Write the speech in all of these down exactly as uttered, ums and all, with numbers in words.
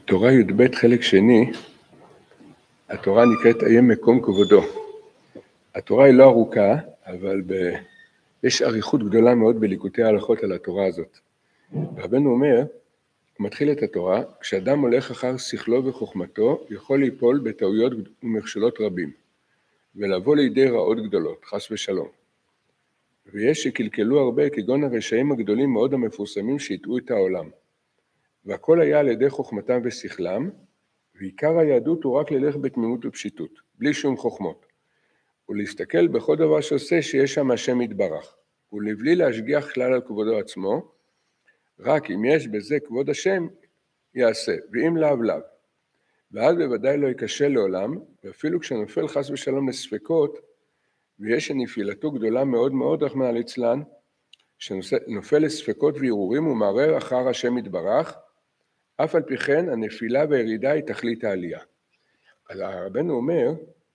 תורה י"ב חלק שני, התורה נקראת איה מקום כבודו. התורה היא לא ארוכה, אבל ב... יש אריכות גדולה מאוד בליקוטי ההלכות על התורה הזאת. רבנו אומר, הוא מתחיל את התורה, כשאדם הולך אחר שכלו וחוכמתו, יכול ליפול בטעויות ומכשלות רבים, ולבוא לידי רעות גדולות, חס ושלום. ויש שקלקלו הרבה כגון הרשעים הגדולים מאוד המפורסמים שהטעו את העולם. והכל היה על ידי חוכמתם ושכלם, ועיקר היהדות הוא רק ללך בתמימות ופשיטות, בלי שום חוכמות. ולהסתכל בכל דבר שעושה שיש שם השם יתברך, ולבלי להשגיח כלל על כבודו עצמו, רק אם יש בזה כבוד השם יעשה, ואם לאו לאו. ואז בוודאי לא יקשה לעולם, ואפילו כשנופל חס ושלום לספקות, ויש שנפילתו גדולה מאוד מאוד רחמנא ליצלן, שנופל לספקות וערעורים ומערער אחר השם יתברך, אף על פי כן הנפילה והירידה היא תכלית העלייה. אז רבנו אומר,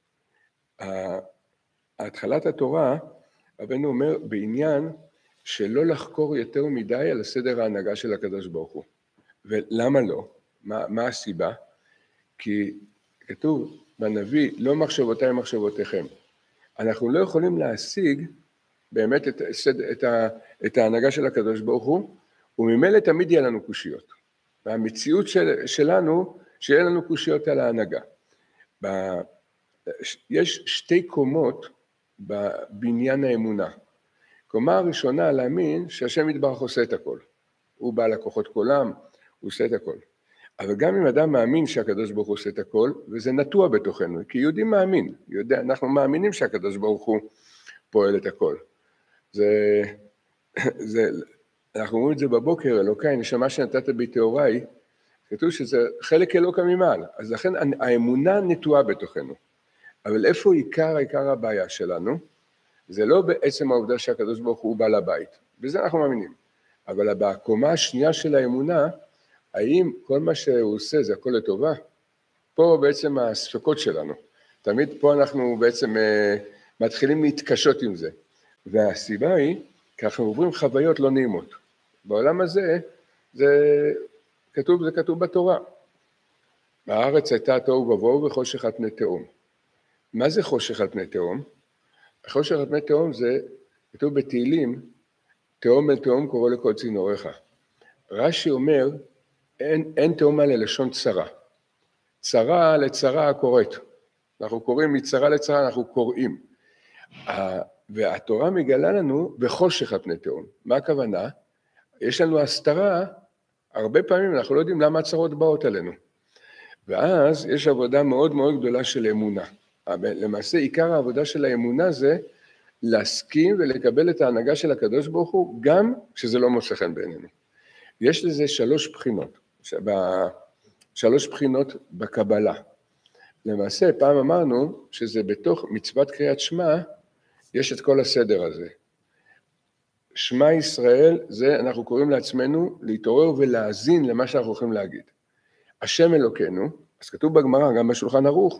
התחלת התורה, רבנו אומר בעניין שלא לחקור יותר מדי על הסדר ההנהגה של הקדוש ברוך הוא. ולמה לא? מה, מה הסיבה? כי כתוב בנביא, לא מחשבותיי מחשבותיכם. אנחנו לא יכולים להשיג באמת את, את, את ההנהגה של הקדוש ברוך הוא, וממילא תמיד יהיה לנו קושיות. והמציאות של, שלנו, שיהיה לנו קושיות על ההנהגה. ב, יש שתי קומות בבניין האמונה. קומה הראשונה להאמין שהשם יתברך עושה את הכל. הוא בעל הכוחות כולם, הוא עושה את הכל. אבל גם אם אדם מאמין שהקדוש ברוך הוא עושה את הכל, וזה נטוע בתוכנו, כי יהודי מאמין, יודע, אנחנו מאמינים שהקדוש ברוך הוא פועל את הכל. זה, זה, אנחנו אומרים את זה בבוקר, אלוקיי, נשמה שנתת בי טהוריי, כתוב שזה חלק אלוקא ממעל, אז לכן האמונה נטועה בתוכנו. אבל איפה עיקר, עיקר הבעיה שלנו? זה לא בעצם העובדה שהקדוש ברוך הוא בעל הבית, בזה אנחנו מאמינים. אבל בקומה השנייה של האמונה, האם כל מה שהוא עושה זה הכל לטובה? פה בעצם הספקות שלנו. תמיד פה אנחנו בעצם מתחילים להתקשות עם זה. והסיבה היא, כי אנחנו עוברים חוויות לא נעימות. בעולם הזה, זה כתוב, זה כתוב בתורה. בארץ הייתה תוהו ובוהו וחושך על פני תהום. מה זה חושך על פני תהום? חושך על פני תהום זה, כתוב בתהילים, תהום אל תהום קורא לכל צינוריך. רש"י אומר, אין, אין תהום על לשון צרה. צרה לצרה קוראת. אנחנו קוראים מצרה לצרה, אנחנו קוראים. והתורה מגלה לנו בחושך על פני תהום. מה הכוונה? יש לנו הסתרה, הרבה פעמים אנחנו לא יודעים למה הצרות באות עלינו. ואז יש עבודה מאוד מאוד גדולה של אמונה. למעשה עיקר העבודה של האמונה זה להסכים ולקבל את ההנהגה של הקדוש ברוך הוא, גם כשזה לא מוצא חן בעינינו. יש לזה שלוש בחינות, שלוש בחינות בקבלה. למעשה פעם אמרנו שזה בתוך מצוות קריאת שמע, יש את כל הסדר הזה. שמע ישראל, זה אנחנו קוראים לעצמנו להתעורר ולהאזין למה שאנחנו הולכים להגיד. השם אלוקינו, אז כתוב בגמרא, גם בשולחן ערוך,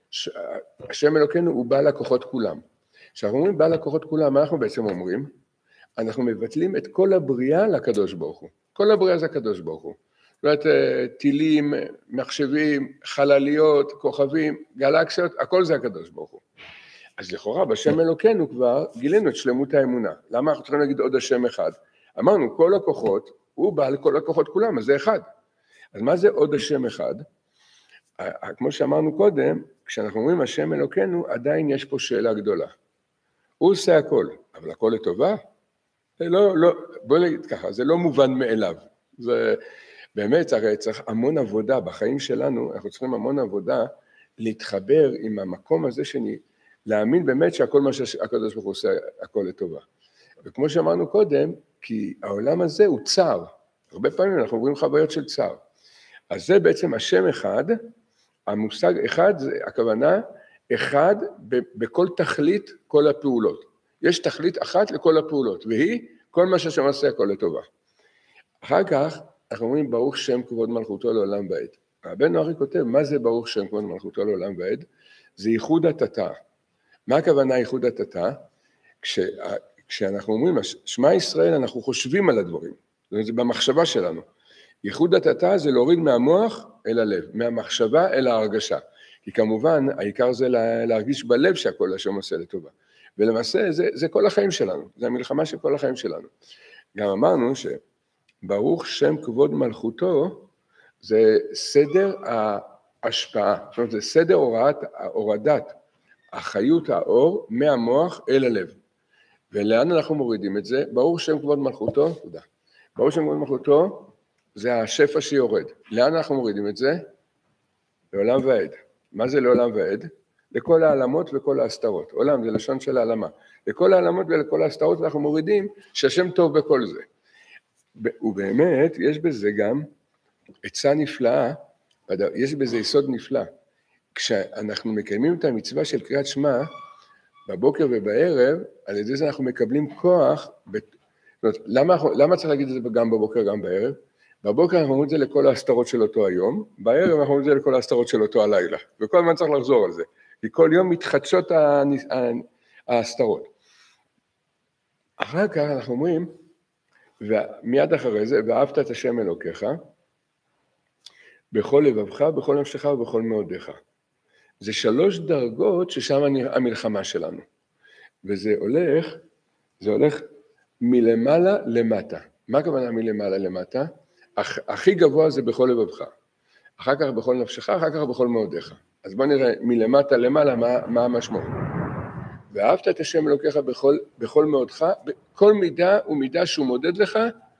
השם אלוקינו הוא בעל הכוחות כולם. כשאנחנו אומרים בעל הכוחות כולם, מה אנחנו בעצם אומרים? אנחנו מבטלים את כל הבריאה לקדוש ברוך הוא. כל הבריאה זה הקדוש ברוך הוא. זאת אומרת, טילים, מחשבים, חלליות, כוכבים, גלקסיות, הכל זה הקדוש ברוך הוא. אז לכאורה, בשם אלוקינו כבר גילינו את שלמות האמונה. למה אנחנו צריכים להגיד עוד השם אחד? אמרנו, כל הכוחות, הוא בעל כל הכוחות כולם, אז זה אחד. אז מה זה עוד השם אחד? כמו שאמרנו קודם, כשאנחנו אומרים השם אלוקינו, עדיין יש פה שאלה גדולה. הוא עושה הכל, אבל הכל לטובה? זה לא, לא, בוא נגיד ככה, זה לא מובן מאליו. זה באמת, הרי צריך המון עבודה בחיים שלנו, אנחנו צריכים המון עבודה להתחבר עם המקום הזה שני, להאמין באמת שהכל מה שהקדוש ברוך הוא עושה, הכל לטובה. וכמו שאמרנו קודם, כי העולם הזה הוא צר. הרבה פעמים אנחנו עוברים חוויות של צר. אז זה בעצם השם אחד, המושג אחד, זה הכוונה, אחד בכל תכלית כל הפעולות. יש תכלית אחת לכל הפעולות, והיא כל מה שהשם עושה הכל לטובה. אחר כך אנחנו אומרים ברוך שם כבוד מלכותו לעולם ועד. רבנו ארי כותב, מה זה ברוך שם כבוד מלכותו לעולם ועד? זה ייחוד התתה. מה הכוונה ייחוד התתה? כש, כשאנחנו אומרים שמע ישראל, אנחנו חושבים על הדברים. זה במחשבה שלנו. ייחוד התתה זה להוריד מהמוח אל הלב, מהמחשבה אל ההרגשה. כי כמובן, העיקר זה להרגיש בלב שהכל השם עושה לטובה. ולמעשה, זה, זה כל החיים שלנו, זה המלחמה של כל החיים שלנו. גם אמרנו שברוך שם כבוד מלכותו, זה סדר ההשפעה, זאת אומרת, זה סדר הורדת, הורדת החיות האור מהמוח אל הלב. ולאן אנחנו מורידים את זה? ברוך שם כבוד מלכותו, תודה. ברוך שם כבוד מלכותו, זה השפע שיורד. לאן אנחנו מורידים את זה? לעולם ועד. מה זה לעולם ועד? לכל העלמות וכל ההסתרות. עולם זה לשון של העלמה. לכל העלמות ולכל ההסתרות אנחנו מורידים שהשם טוב בכל זה. ובאמת, יש בזה גם עצה נפלאה, יש בזה יסוד נפלא. כשאנחנו מקיימים את המצווה של קריאת שמע, בבוקר ובערב, על ידי זה אנחנו מקבלים כוח, זאת אומרת, למה, למה צריך להגיד את זה גם בבוקר, גם בערב? בבוקר אנחנו אומרים את זה לכל ההסתרות של אותו היום, בערב אנחנו אומרים את זה לכל ההסתרות של אותו הלילה, וכל הזמן צריך לחזור על זה, כי כל יום מתחדשות ההסתרות. אחר כך אנחנו אומרים, ומיד אחרי זה, ואהבת את השם אלוקיך, בכל לבבך, בכל נפשך ובכל מאודיך. זה שלוש דרגות ששם המלחמה שלנו. וזה הולך, זה הולך מלמעלה למטה. מה הכוונה מלמעלה למטה? הכי גבוה זה בכל לבבך. אחר כך בכל נפשך, אחר כך בכל מאודיך. אז בוא נראה מלמטה למעלה מה, מה המשמעות. ואהבת את השם אלוקיך בכל, בכל מאודך, בכל מידה ומידה שהוא מודד לך,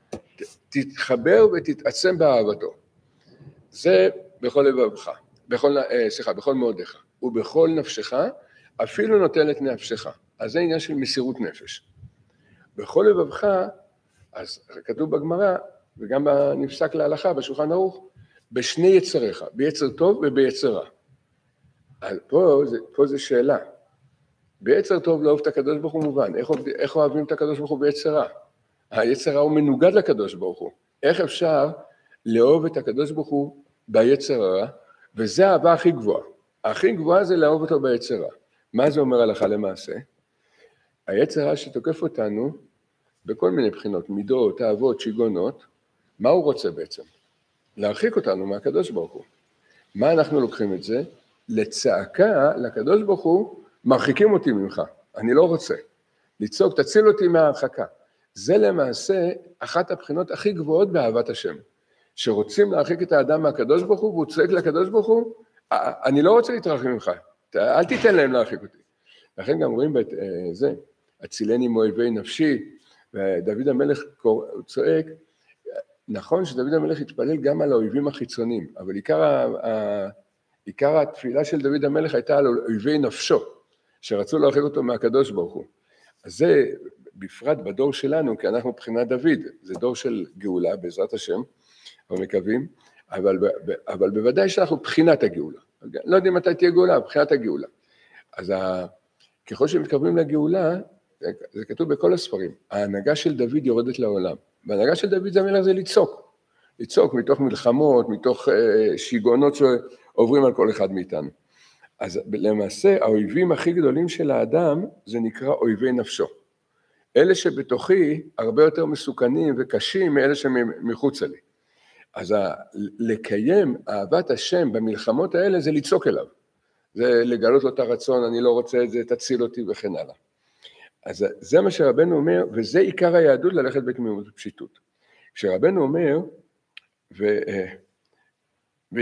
תתחבר ותתעצם באהבתו. זה בכל לבבך, בכל, סליחה, בכל מאודיך, ובכל נפשך, אפילו נוטל את נפשך. אז זה עניין של מסירות נפש. בכל לבבך, אז כתוב בגמרא, וגם נפסק להלכה, בשולחן ערוך, בשני יצריך, ביצר טוב וביצר רע. פה, פה זה שאלה. ביצר טוב לאהוב את הקדוש ברוך הוא מובן. איך, איך אוהבים את הקדוש ברוך הוא ביצר רע? היצר רע הוא מנוגד לקדוש ברוך הוא. איך אפשר לאהוב את הקדוש ברוך הוא ביצר רע? וזה האהבה הכי גבוהה. הכי גבוהה זה לאהוב אותו ביצר רע. מה זה אומר הלכה למעשה? היצר רע שתוקף אותנו, בכל מיני בחינות, מידות, אהבות, שיגונות, מה הוא רוצה בעצם? להרחיק אותנו מהקדוש ברוך הוא. מה אנחנו לוקחים את זה? לצעקה לקדוש ברוך הוא, מרחיקים אותי ממך, אני לא רוצה. לצעוק, תציל אותי מההרחקה. זה למעשה אחת הבחינות הכי גבוהות באהבת השם. שרוצים להרחיק את האדם מהקדוש ברוך הוא, והוא צועק לקדוש ברוך הוא, אני לא רוצה להתרחק ממך, אל תיתן להם להרחיק אותי. לכן גם רואים את זה, הצילני מאויבי נפשי, ודוד המלך צועק, נכון שדוד המלך התפלל גם על האויבים החיצוניים, אבל עיקר, ה... עיקר התפילה של דוד המלך הייתה על אויבי נפשו, שרצו להרחיק אותו מהקדוש ברוך הוא. אז זה בפרט בדור שלנו, כי אנחנו מבחינת דוד, זה דור של גאולה בעזרת השם, אנחנו מקווים, אבל, אבל בוודאי שאנחנו מבחינת הגאולה. לא יודעים מתי תהיה גאולה, מבחינת הגאולה. אז ה... ככל שמתקרבים לגאולה, זה כתוב בכל הספרים, ההנהגה של דוד יורדת לעולם. וההנהגה של דוד המלך זה לצעוק. לצעוק מתוך מלחמות, מתוך שיגעונות שעוברים על כל אחד מאיתנו. אז למעשה, האויבים הכי גדולים של האדם, זה נקרא אויבי נפשו. אלה שבתוכי הרבה יותר מסוכנים וקשים מאלה שמחוצה לי. אז לקיים אהבת השם במלחמות האלה זה לצעוק אליו. זה לגלות לו את הרצון, אני לא רוצה את זה, תציל אותי וכן הלאה. אז זה מה שרבנו אומר, וזה עיקר היהדות ללכת בתמימות ופשיטות. כשרבנו אומר, ו, ו,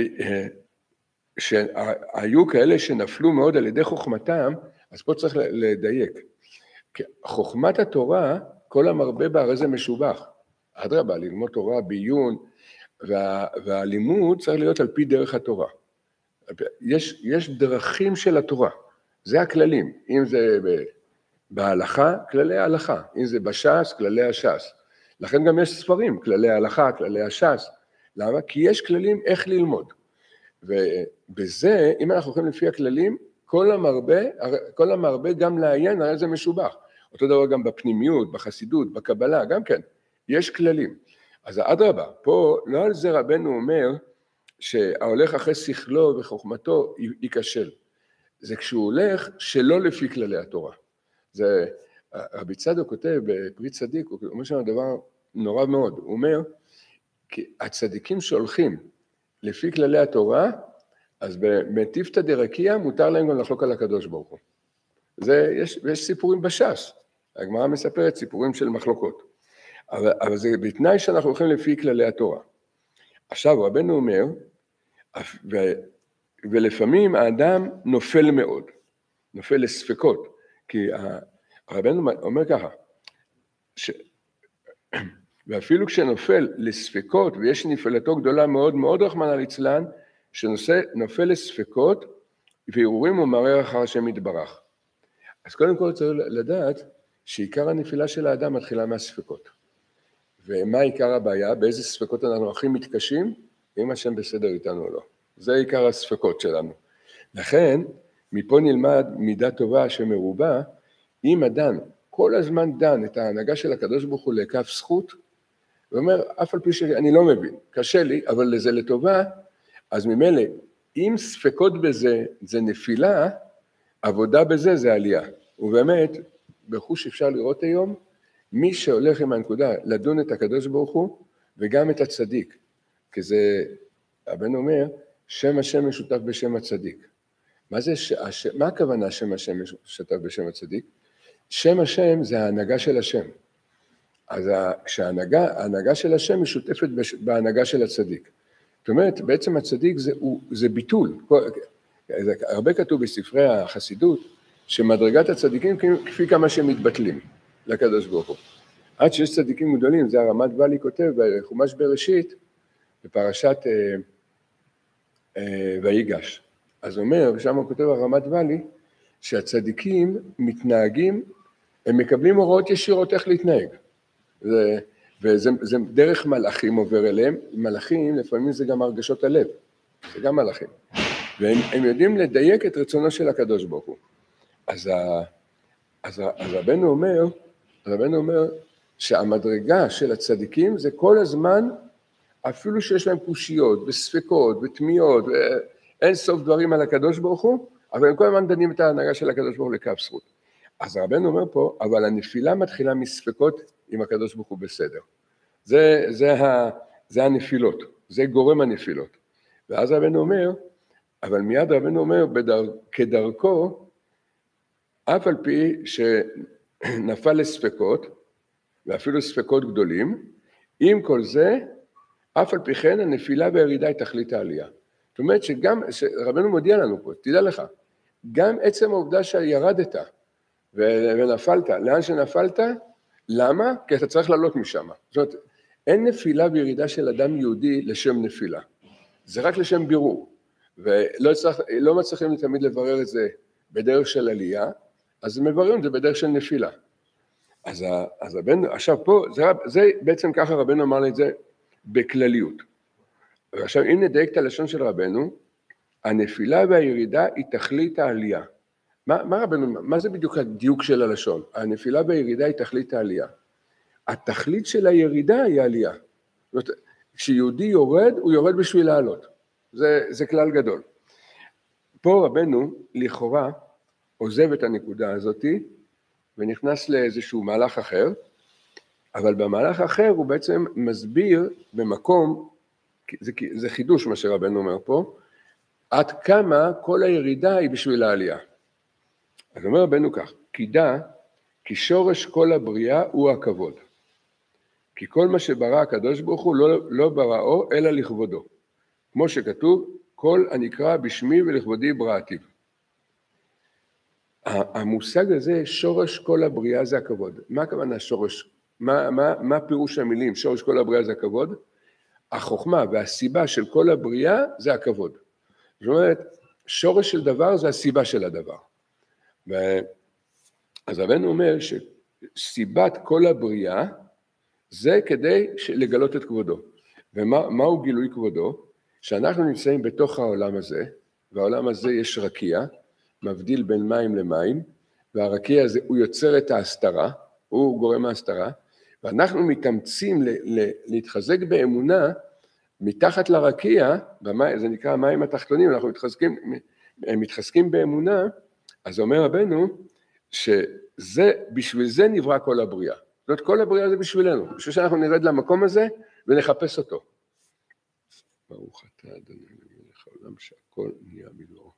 שהיו כאלה שנפלו מאוד על ידי חוכמתם, אז פה צריך לדייק. חוכמת התורה, כל המרבה בה הרי זה משובח. אדרבה, ללמוד תורה בעיון, וה, והלימוד צריך להיות על פי דרך התורה. יש, יש דרכים של התורה, זה הכללים, אם זה בהלכה, כללי ההלכה, אם זה בש"ס, כללי הש"ס. לכן גם יש ספרים, כללי ההלכה, כללי הש"ס. למה? כי יש כללים איך ללמוד. ובזה, אם אנחנו הולכים לפי הכללים, כל המרבה, כל המרבה גם לעיין, הרי זה משובח. אותו דבר גם בפנימיות, בחסידות, בקבלה, גם כן, יש כללים. אז אדרבה, פה לא על זה רבנו אומר, שההולך אחרי שכלו וחוכמתו ייכשל. זה כשהוא הולך שלא לפי כללי התורה. זה, רבי צדוק כותב בפרי צדיק, הוא אומר שם דבר נורא מאוד, הוא אומר, כי הצדיקים שהולכים לפי כללי התורה, אז במטיפתא דרקיע מותר להם גם לחלוק על הקדוש ברוך הוא. זה, יש, יש סיפורים בש"ס, הגמרא מספרת סיפורים של מחלוקות, אבל, אבל זה בתנאי שאנחנו הולכים לפי כללי התורה. עכשיו רבנו אומר, ו, ולפעמים האדם נופל מאוד, נופל לספקות, כי רבנו אומר ככה, ש... ואפילו כשנופל לספקות, ויש נפלתו גדולה מאוד מאוד רחמנא ליצלן, שנופל לספקות, והרהורים הוא מערער אחר השם יתברך. אז קודם כל צריך לדעת, שעיקר הנפילה של האדם מתחילה מהספקות. ומה עיקר הבעיה? באיזה ספקות אנחנו הכי מתקשים? אם השם בסדר איתנו או לא. זה עיקר הספקות שלנו. לכן, מפה נלמד מידה טובה שמרובה, אם אדם כל הזמן דן את ההנהגה של הקדוש ברוך הוא לכף זכות, ואומר, אף על פי שאני לא מבין, קשה לי, אבל זה לטובה, אז ממילא, אם ספקות בזה זה נפילה, עבודה בזה זה עלייה. ובאמת, בחוש אפשר לראות היום, מי שהולך עם הנקודה לדון את הקדוש ברוך הוא, וגם את הצדיק, כי זה, הבן אומר, שם השם משותף בשם הצדיק. מה זה, ש... מה הכוונה שם השם משותף בשם הצדיק? שם השם זה ההנהגה של השם. אז כשההנהגה, ההנהגה של השם משותפת בהנהגה של הצדיק. זאת אומרת, בעצם הצדיק זה, הוא, זה ביטול. הרבה כתוב בספרי החסידות, שמדרגת הצדיקים כפי כמה שהם מתבטלים לקדוש ברוך הוא. עד שיש צדיקים גדולים, זה הרמת ואלי כותב בחומש בראשית, בפרשת אה, אה, ויגש. אז אומר, שם הוא כותב הרמת ואלי, שהצדיקים מתנהגים, הם מקבלים הוראות ישירות איך להתנהג. זה, וזה זה דרך מלאכים עובר אליהם, מלאכים לפעמים זה גם הרגשות הלב, זה גם מלאכים. והם הם יודעים לדייק את רצונו של הקדוש ברוך הוא. אז, ה, אז, ה, אז רבנו אומר, רבנו אומר שהמדרגה של הצדיקים זה כל הזמן, אפילו שיש להם קושיות וספקות ותמיהות, ואין סוף דברים על הקדוש ברוך הוא, אבל הם כל הזמן דנים את ההנהגה של הקדוש ברוך הוא לכף זכות. אז רבנו אומר פה, אבל הנפילה מתחילה מספקות עם הקדוש ברוך הוא בסדר. זה, זה, ה, זה הנפילות, זה גורם הנפילות. ואז רבנו אומר, אבל מיד רבנו אומר, בדר, כדרכו, אף על פי שנפל לספקות, ואפילו ספקות גדולים, עם כל זה, אף על פי כן הנפילה והירידה היא תכלית העלייה. זאת אומרת שגם, רבנו מודיע לנו פה, תדע לך, גם עצם העובדה שירדת ונפלת, לאן שנפלת, למה? כי אתה צריך לעלות משם. זאת אומרת, אין נפילה וירידה של אדם יהודי לשם נפילה. זה רק לשם בירור. ולא צריך, לא מצליחים תמיד לברר את זה בדרך של עלייה, אז מבררים את זה בדרך של נפילה. אז, אז הבן, עכשיו פה, זה, זה בעצם ככה רבנו אמר לי את זה בכלליות. ועכשיו אם נדייק את הלשון של רבנו, הנפילה והירידה היא תכלית העלייה. מה, מה רבנו, מה זה בדיוק הדיוק של הלשון? הנפילה והירידה היא תכלית העלייה. התכלית של הירידה היא העלייה. זאת אומרת, כשיהודי יורד, הוא יורד בשביל לעלות. זה, זה כלל גדול. פה רבנו, לכאורה, עוזב את הנקודה הזאת, ונכנס לאיזשהו מהלך אחר, אבל במהלך אחר הוא בעצם מסביר במקום, זה, זה חידוש מה שרבנו אומר פה, עד כמה כל הירידה היא בשביל העלייה. אז אומר רבנו כך, כי דע, כי שורש כל הבריאה הוא הכבוד. כי כל מה שברא הקדוש ברוך הוא לא, לא בראו אלא לכבודו. כמו שכתוב, כל הנקרא בשמי ולכבודי בראתיו. המושג הזה, שורש כל הבריאה זה הכבוד. מה הכוונה שורש? מה, מה, מה פירוש המילים? שורש כל הבריאה זה הכבוד? החוכמה והסיבה של כל הבריאה זה הכבוד. זאת אומרת, שורש של דבר זה הסיבה של הדבר. ו... אז רבנו אומר שסיבת כל הבריאה זה כדי לגלות את כבודו. ומהו גילוי כבודו? שאנחנו נמצאים בתוך העולם הזה, והעולם הזה יש רקיע, מבדיל בין מים למים, והרקיע הזה הוא יוצר את ההסתרה, הוא גורם ההסתרה, ואנחנו מתאמצים ל- ל- להתחזק באמונה, מתחת לרקיע, במים, זה נקרא המים התחתונים, אנחנו מתחזקים, מתחזקים באמונה, אז אומר רבנו, שזה, בשביל זה נברא כל הבריאה. זאת אומרת, כל הבריאה זה בשבילנו, בשביל שאנחנו נרד למקום הזה ונחפש אותו. ברוך אתה אדוני מלך העולם שהכל נהיה בדברו.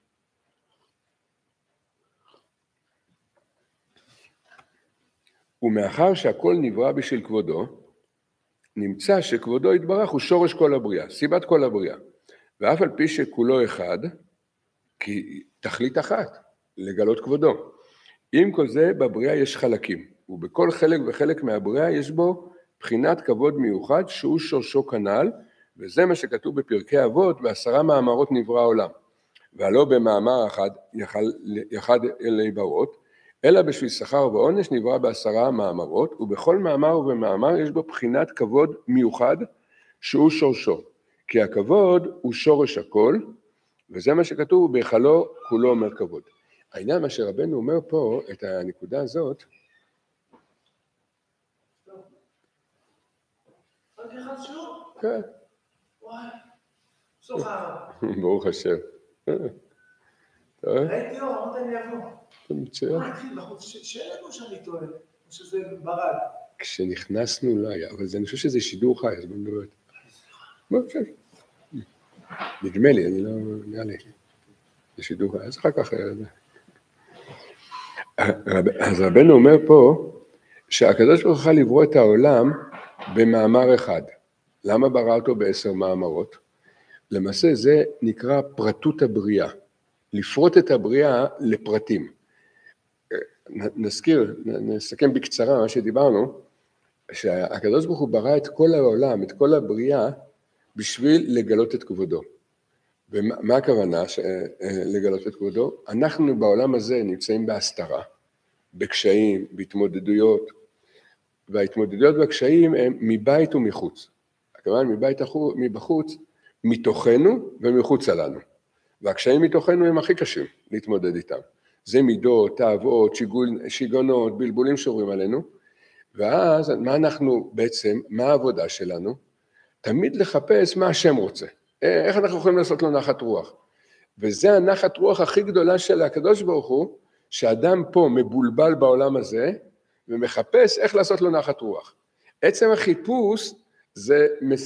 ומאחר שהכל נברא בשביל כבודו, נמצא שכבודו יתברך הוא שורש כל הבריאה, סיבת כל הבריאה. ואף על פי שכולו אחד, כי תכלית אחת, לגלות כבודו. עם כל זה בבריאה יש חלקים, ובכל חלק וחלק מהבריאה יש בו בחינת כבוד מיוחד שהוא שורשו כנ"ל, וזה מה שכתוב בפרקי אבות, בעשרה מאמרות נברא העולם. והלא במאמר אחד יחד, יחד להיברות, אלא בשביל שכר ועונש נברא בעשרה מאמרות, ובכל מאמר ובמאמר יש בו בחינת כבוד מיוחד שהוא שורשו. כי הכבוד הוא שורש הכל, וזה מה שכתוב, בהיכלו כולו אומר כבוד. העניין מה שרבנו אומר פה, את הנקודה הזאת, רק אחד שוב? כן. וואי, סוף הרב. ברוך השם. ראיתי אור, אמרת לי יבוא. אתה מצוין. מה התחיל בחוץ? שאלה כמו שאני טועה, או שזה ברד. כשנכנסנו לא היה, אבל אני חושב שזה שידור חי, אז בוא נדבר. בוא, בסדר. נדמה לי, אני לא... נראה לי. זה שידור חי, אז אחר כך... אז רבנו אומר פה, שהקדוש ברוך הוא לברוא את העולם במאמר אחד. למה ברא אותו בעשר מאמרות? למעשה זה נקרא פרטות הבריאה. לפרוט את הבריאה לפרטים. נזכיר, נסכם בקצרה מה שדיברנו, שהקדוש ברוך הוא ברא את כל העולם, את כל הבריאה, בשביל לגלות את כבודו. ומה הכוונה לגלות את כבודו? אנחנו בעולם הזה נמצאים בהסתרה, בקשיים, בהתמודדויות, וההתמודדויות והקשיים הם מבית ומחוץ. הכוונה מבית מבחוץ, מתוכנו ומחוץ עלינו. והקשיים מתוכנו הם הכי קשים להתמודד איתם. זה מידות, תאוות, שיגונות, בלבולים שעוברים עלינו. ואז מה אנחנו בעצם, מה העבודה שלנו? תמיד לחפש מה השם רוצה. איך אנחנו יכולים לעשות לו נחת רוח? וזה הנחת רוח הכי גדולה של הקדוש ברוך הוא, שאדם פה מבולבל בעולם הזה, ומחפש איך לעשות לו נחת רוח. עצם החיפוש זה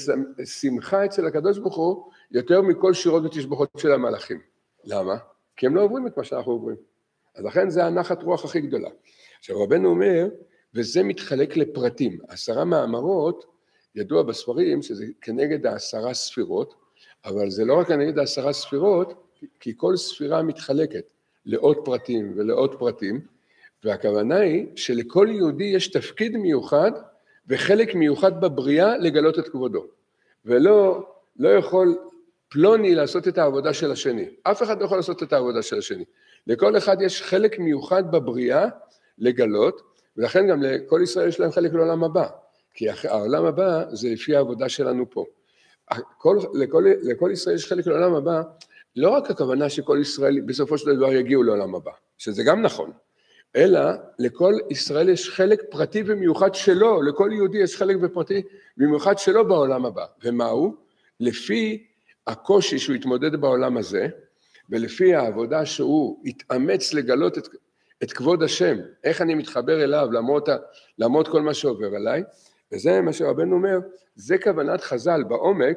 שמחה אצל הקדוש ברוך הוא, יותר מכל שירות ותשבחות של המלאכים. למה? כי הם לא עוברים את מה שאנחנו עוברים. אז לכן זה הנחת רוח הכי גדולה. עכשיו רבנו אומר, וזה מתחלק לפרטים. עשרה מאמרות, ידוע בספרים שזה כנגד העשרה ספירות, אבל זה לא רק כנגד העשרה ספירות, כי כל ספירה מתחלקת לעוד פרטים ולעוד פרטים, והכוונה היא שלכל יהודי יש תפקיד מיוחד, וחלק מיוחד בבריאה לגלות את כבודו. ולא לא יכול פלוני לעשות את העבודה של השני. אף אחד לא יכול לעשות את העבודה של השני. לכל אחד יש חלק מיוחד בבריאה לגלות, ולכן גם לכל ישראל יש להם חלק לעולם הבא. כי העולם הבא זה לפי העבודה שלנו פה. כל, לכל, לכל ישראל יש חלק לעולם הבא, לא רק הכוונה שכל ישראל בסופו של דבר יגיעו לעולם הבא, שזה גם נכון, אלא לכל ישראל יש חלק פרטי ומיוחד שלו, לכל יהודי יש חלק ופרטי ומיוחד שלו בעולם הבא. ומהו? לפי הקושי שהוא יתמודד בעולם הזה, ולפי העבודה שהוא יתאמץ לגלות את, את כבוד השם, איך אני מתחבר אליו, למרות, למרות כל מה שעובר עליי, וזה מה שרבנו אומר, זה כוונת חז"ל בעומק,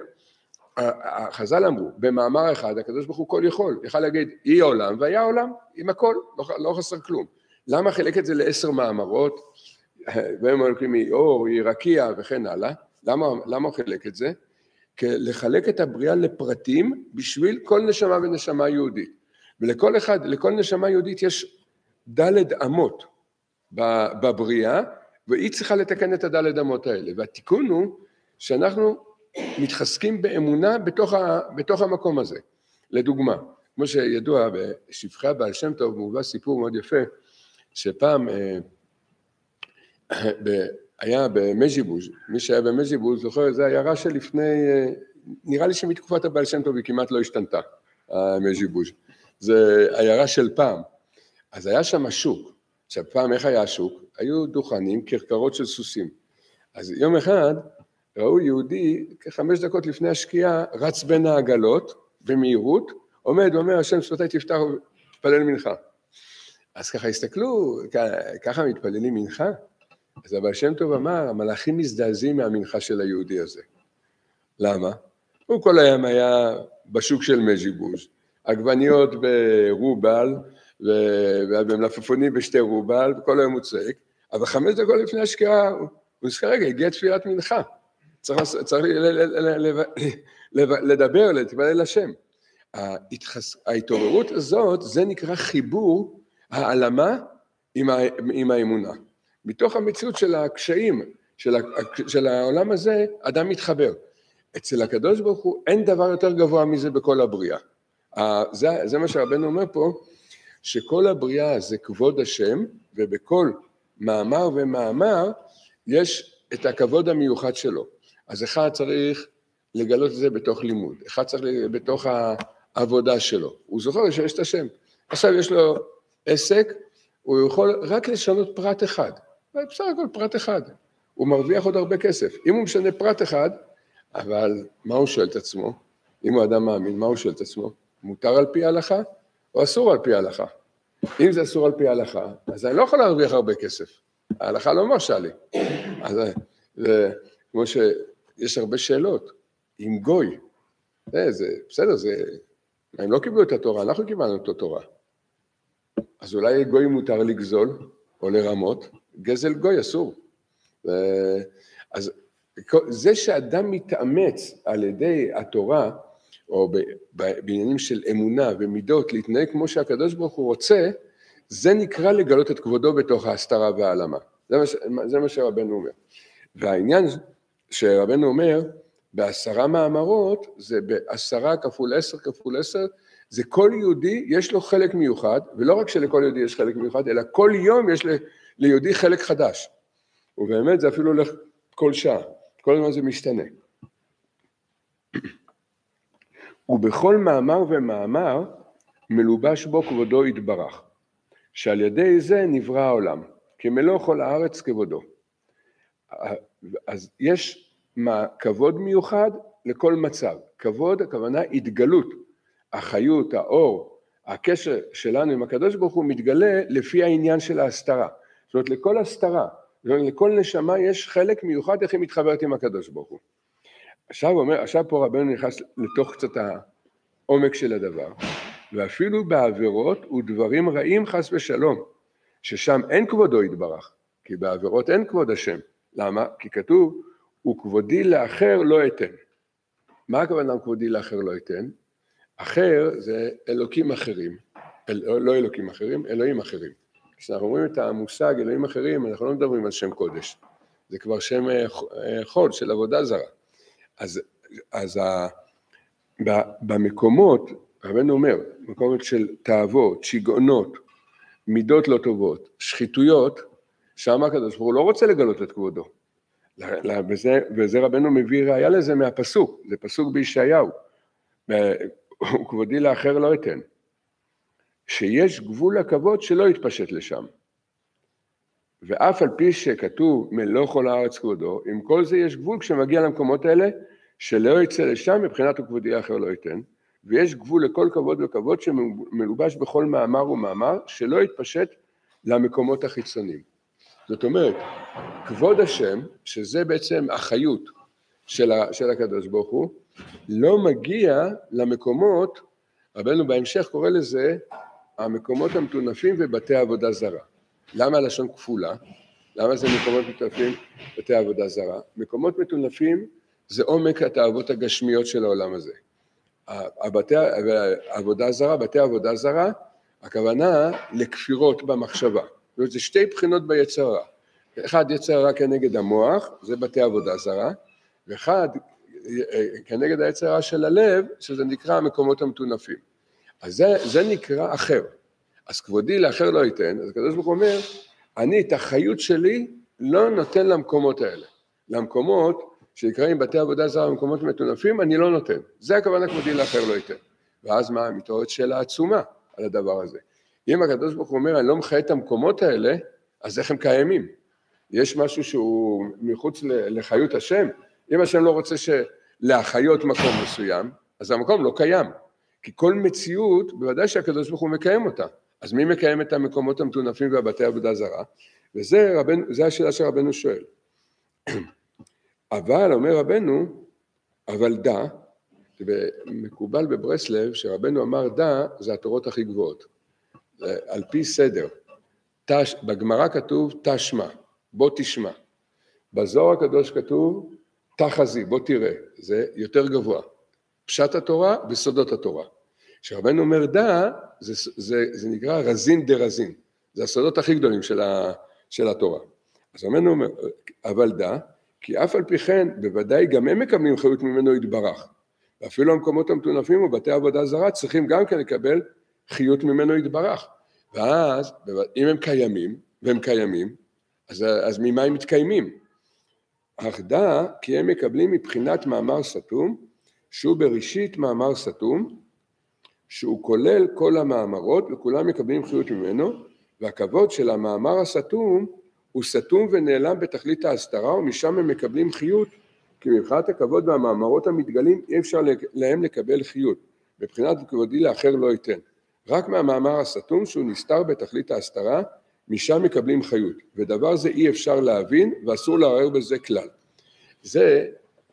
החז"ל אמרו, במאמר אחד, הקדוש ברוך הוא כל יכול, יכל להגיד, יהיה עולם, והיה עולם, עם הכל, לא, לא חסר כלום. למה חילק את זה לעשר מאמרות, והם אומרים, היא אור, היא רקיע וכן הלאה, למה, למה חילק את זה? לחלק את הבריאה לפרטים, בשביל כל נשמה ונשמה יהודית. ולכל אחד, לכל נשמה יהודית יש דלת אמות בבריאה, והיא צריכה לתקן את הדלת אמות האלה. והתיקון הוא שאנחנו מתחזקים באמונה בתוך, ה, בתוך המקום הזה. לדוגמה, כמו שידוע בשבחי הבעל שם טוב, מובא סיפור מאוד יפה, שפעם אה, ב, היה במז'יבוז', מי שהיה במז'יבוז' זוכר, זה עיירה שלפני, אה, נראה לי שמתקופת הבעל שם טוב היא כמעט לא השתנתה, המז'יבוז'. זה עיירה של פעם. אז היה שם השוק. עכשיו פעם איך היה השוק? היו דוכנים, כרכרות של סוסים. אז יום אחד ראו יהודי, כחמש דקות לפני השקיעה, רץ בין העגלות, במהירות, עומד ואומר, השם שפתי תפתח ותפלל מנחה. אז ככה הסתכלו, ככה מתפללים מנחה. אז הבעל שם טוב אמר, המלאכים מזדעזעים מהמנחה של היהודי הזה. למה? הוא כל היום היה בשוק של מז'יבוז', עגבניות ברובל, ומלפפונים בשתי רובל, וכל היום הוא צועק, אבל חמש דקות לפני השקיעה, הוא נזכר רגע, הגיע תפילת מנחה, צריך, צריך לדבר, להתפלל לשם. ההתעוררות הזאת, זה נקרא חיבור העלמה עם, ה, עם האמונה. מתוך המציאות של הקשיים, של, ה, של העולם הזה, אדם מתחבר. אצל הקדוש ברוך הוא אין דבר יותר גבוה מזה בכל הבריאה. זה, זה מה שרבנו אומר פה, שכל הבריאה זה כבוד השם, ובכל מאמר ומאמר יש את הכבוד המיוחד שלו. אז אחד צריך לגלות את זה בתוך לימוד, אחד צריך בתוך העבודה שלו. הוא זוכר שיש את השם. עכשיו יש לו עסק, הוא יכול רק לשנות פרט אחד. בסדר הכל פרט אחד. הוא מרוויח עוד הרבה כסף. אם הוא משנה פרט אחד, אבל מה הוא שואל את עצמו? אם הוא אדם מאמין, מה הוא שואל את עצמו? מותר על פי ההלכה או אסור על פי ההלכה? אם זה אסור על פי ההלכה, אז אני לא יכול להרוויח הרבה כסף. ההלכה לא מרשה לי. אז זה, כמו שיש הרבה שאלות, עם גוי, זה, זה, בסדר, זה, הם לא קיבלו את התורה, אנחנו קיבלנו את התורה. אז אולי גוי מותר לגזול או לרמות, גזל גוי אסור. אז זה שאדם מתאמץ על ידי התורה, או בעניינים של אמונה ומידות, להתנהג כמו שהקדוש ברוך הוא רוצה, זה נקרא לגלות את כבודו בתוך ההסתרה והעלמה. זה מה, זה מה שרבנו אומר. והעניין שרבנו אומר, בעשרה מאמרות, זה בעשרה כפול עשר כפול עשר, זה כל יהודי יש לו חלק מיוחד, ולא רק שלכל יהודי יש חלק מיוחד, אלא כל יום יש ליהודי חלק חדש. ובאמת זה אפילו הולך כל שעה, כל הזמן זה משתנה. ובכל מאמר ומאמר מלובש בו כבודו יתברך, שעל ידי זה נברא העולם, כמלוא כל הארץ כבודו. אז יש מה, כבוד מיוחד לכל מצב. כבוד, הכוונה התגלות, החיות, האור, הקשר שלנו עם הקדוש ברוך הוא מתגלה לפי העניין של ההסתרה. זאת אומרת, לכל הסתרה, זאת אומרת, לכל נשמה יש חלק מיוחד איך היא מתחברת עם הקדוש ברוך הוא. עכשיו, אומר, עכשיו פה רבנו נכנס לתוך קצת העומק של הדבר, ואפילו בעבירות ודברים רעים חס ושלום, ששם אין כבודו יתברך, כי בעבירות אין כבוד השם. למה? כי כתוב, וכבודי לאחר לא אתן. מה הכוונה כבודי לאחר לא אתן? אחר זה אלוקים אחרים, אל, לא אלוקים אחרים, אלוהים אחרים. כשאנחנו אומרים את המושג אלוהים אחרים, אנחנו לא מדברים על שם קודש, זה כבר שם חול של עבודה זרה. אז, אז ה, ב, במקומות, רבנו אומר, מקומות של תאוות, שיגעונות, מידות לא טובות, שחיתויות, שם הקדוש ברוך הוא לא רוצה לגלות את כבודו. וזה, וזה רבנו מביא ראיה לזה מהפסוק, זה פסוק בישעיהו, וכבודי לאחר לא אתן, שיש גבול הכבוד שלא יתפשט לשם. ואף על פי שכתוב מלוא כל הארץ כבודו, עם כל זה יש גבול כשמגיע למקומות האלה, שלא יצא לשם מבחינת וכבודי לאחר לא אתן, ויש גבול לכל כבוד וכבוד שמלובש בכל מאמר ומאמר, שלא יתפשט למקומות החיצוניים. זאת אומרת, כבוד השם, שזה בעצם החיות של, ה, של הקדוש ברוך הוא, לא מגיע למקומות, רבנו בהמשך קורא לזה, המקומות המטונפים ובתי עבודה זרה. למה הלשון כפולה? למה זה מקומות מטונפים ובתי עבודה זרה? מקומות מטונפים זה עומק התאוות הגשמיות של העולם הזה. הבתי עבודה זרה, בתי עבודה זרה, הכוונה לכפירות במחשבה. זאת אומרת, זה שתי בחינות ביצר הרע. אחד יצר הרע כנגד המוח, זה בתי עבודה זרה, ואחד כנגד היצר הרע של הלב, שזה נקרא המקומות המטונפים. אז זה, זה נקרא אחר. אז כבודי לאחר לא ייתן, אז הקדוש ברוך הוא אומר, אני את החיות שלי לא נותן למקומות האלה. למקומות שנקראים בתי עבודה זרה, המקומות מטונפים, אני לא נותן. זה הכוונה כבודי לאחר לא ייתן. ואז מה? מתעוררת שאלה עצומה על הדבר הזה. אם הקדוש ברוך הוא אומר, אני לא מחיה את המקומות האלה, אז איך הם קיימים? יש משהו שהוא מחוץ לחיות השם? אם השם לא רוצה להחיות מקום מסוים, אז המקום לא קיים. כי כל מציאות, בוודאי שהקדוש ברוך הוא מקיים אותה. אז מי מקיים את המקומות המטונפים והבתי עבודה זרה? וזה רבנו, זה השאלה שרבנו שואל. אבל, אומר רבנו, אבל דע, מקובל בברסלב שרבנו אמר דע זה התורות הכי גבוהות. על פי סדר. תש, בגמרא כתוב תשמע, בוא תשמע. בזוהר הקדוש כתוב תחזי, בוא תראה, זה יותר גבוה. פשט התורה וסודות התורה. כשרבנו אומר דע, זה, זה, זה נקרא רזין דה רזין. זה הסודות הכי גדולים של, ה, של התורה. אז רבנו אומר, אבל דע, כי אף על פי כן, בוודאי גם הם מקבלים חיות ממנו יתברך. ואפילו המקומות המטונפים ובתי עבודה זרה צריכים גם כן לקבל חיות ממנו יתברך. ואז, אם הם קיימים, והם קיימים, אז, אז ממה הם מתקיימים? אך דע, כי הם מקבלים מבחינת מאמר סתום, שהוא בראשית מאמר סתום, שהוא כולל כל המאמרות, וכולם מקבלים חיות ממנו, והכבוד של המאמר הסתום, הוא סתום ונעלם בתכלית ההסתרה, ומשם הם מקבלים חיות, כי מבחינת הכבוד והמאמרות המתגלים, אי אפשר להם לקבל חיות. מבחינת כבודי לאחר לא ייתן. רק מהמאמר הסתום, שהוא נסתר בתכלית ההסתרה, משם מקבלים חיות. ודבר זה אי אפשר להבין, ואסור לערער בזה כלל. זה,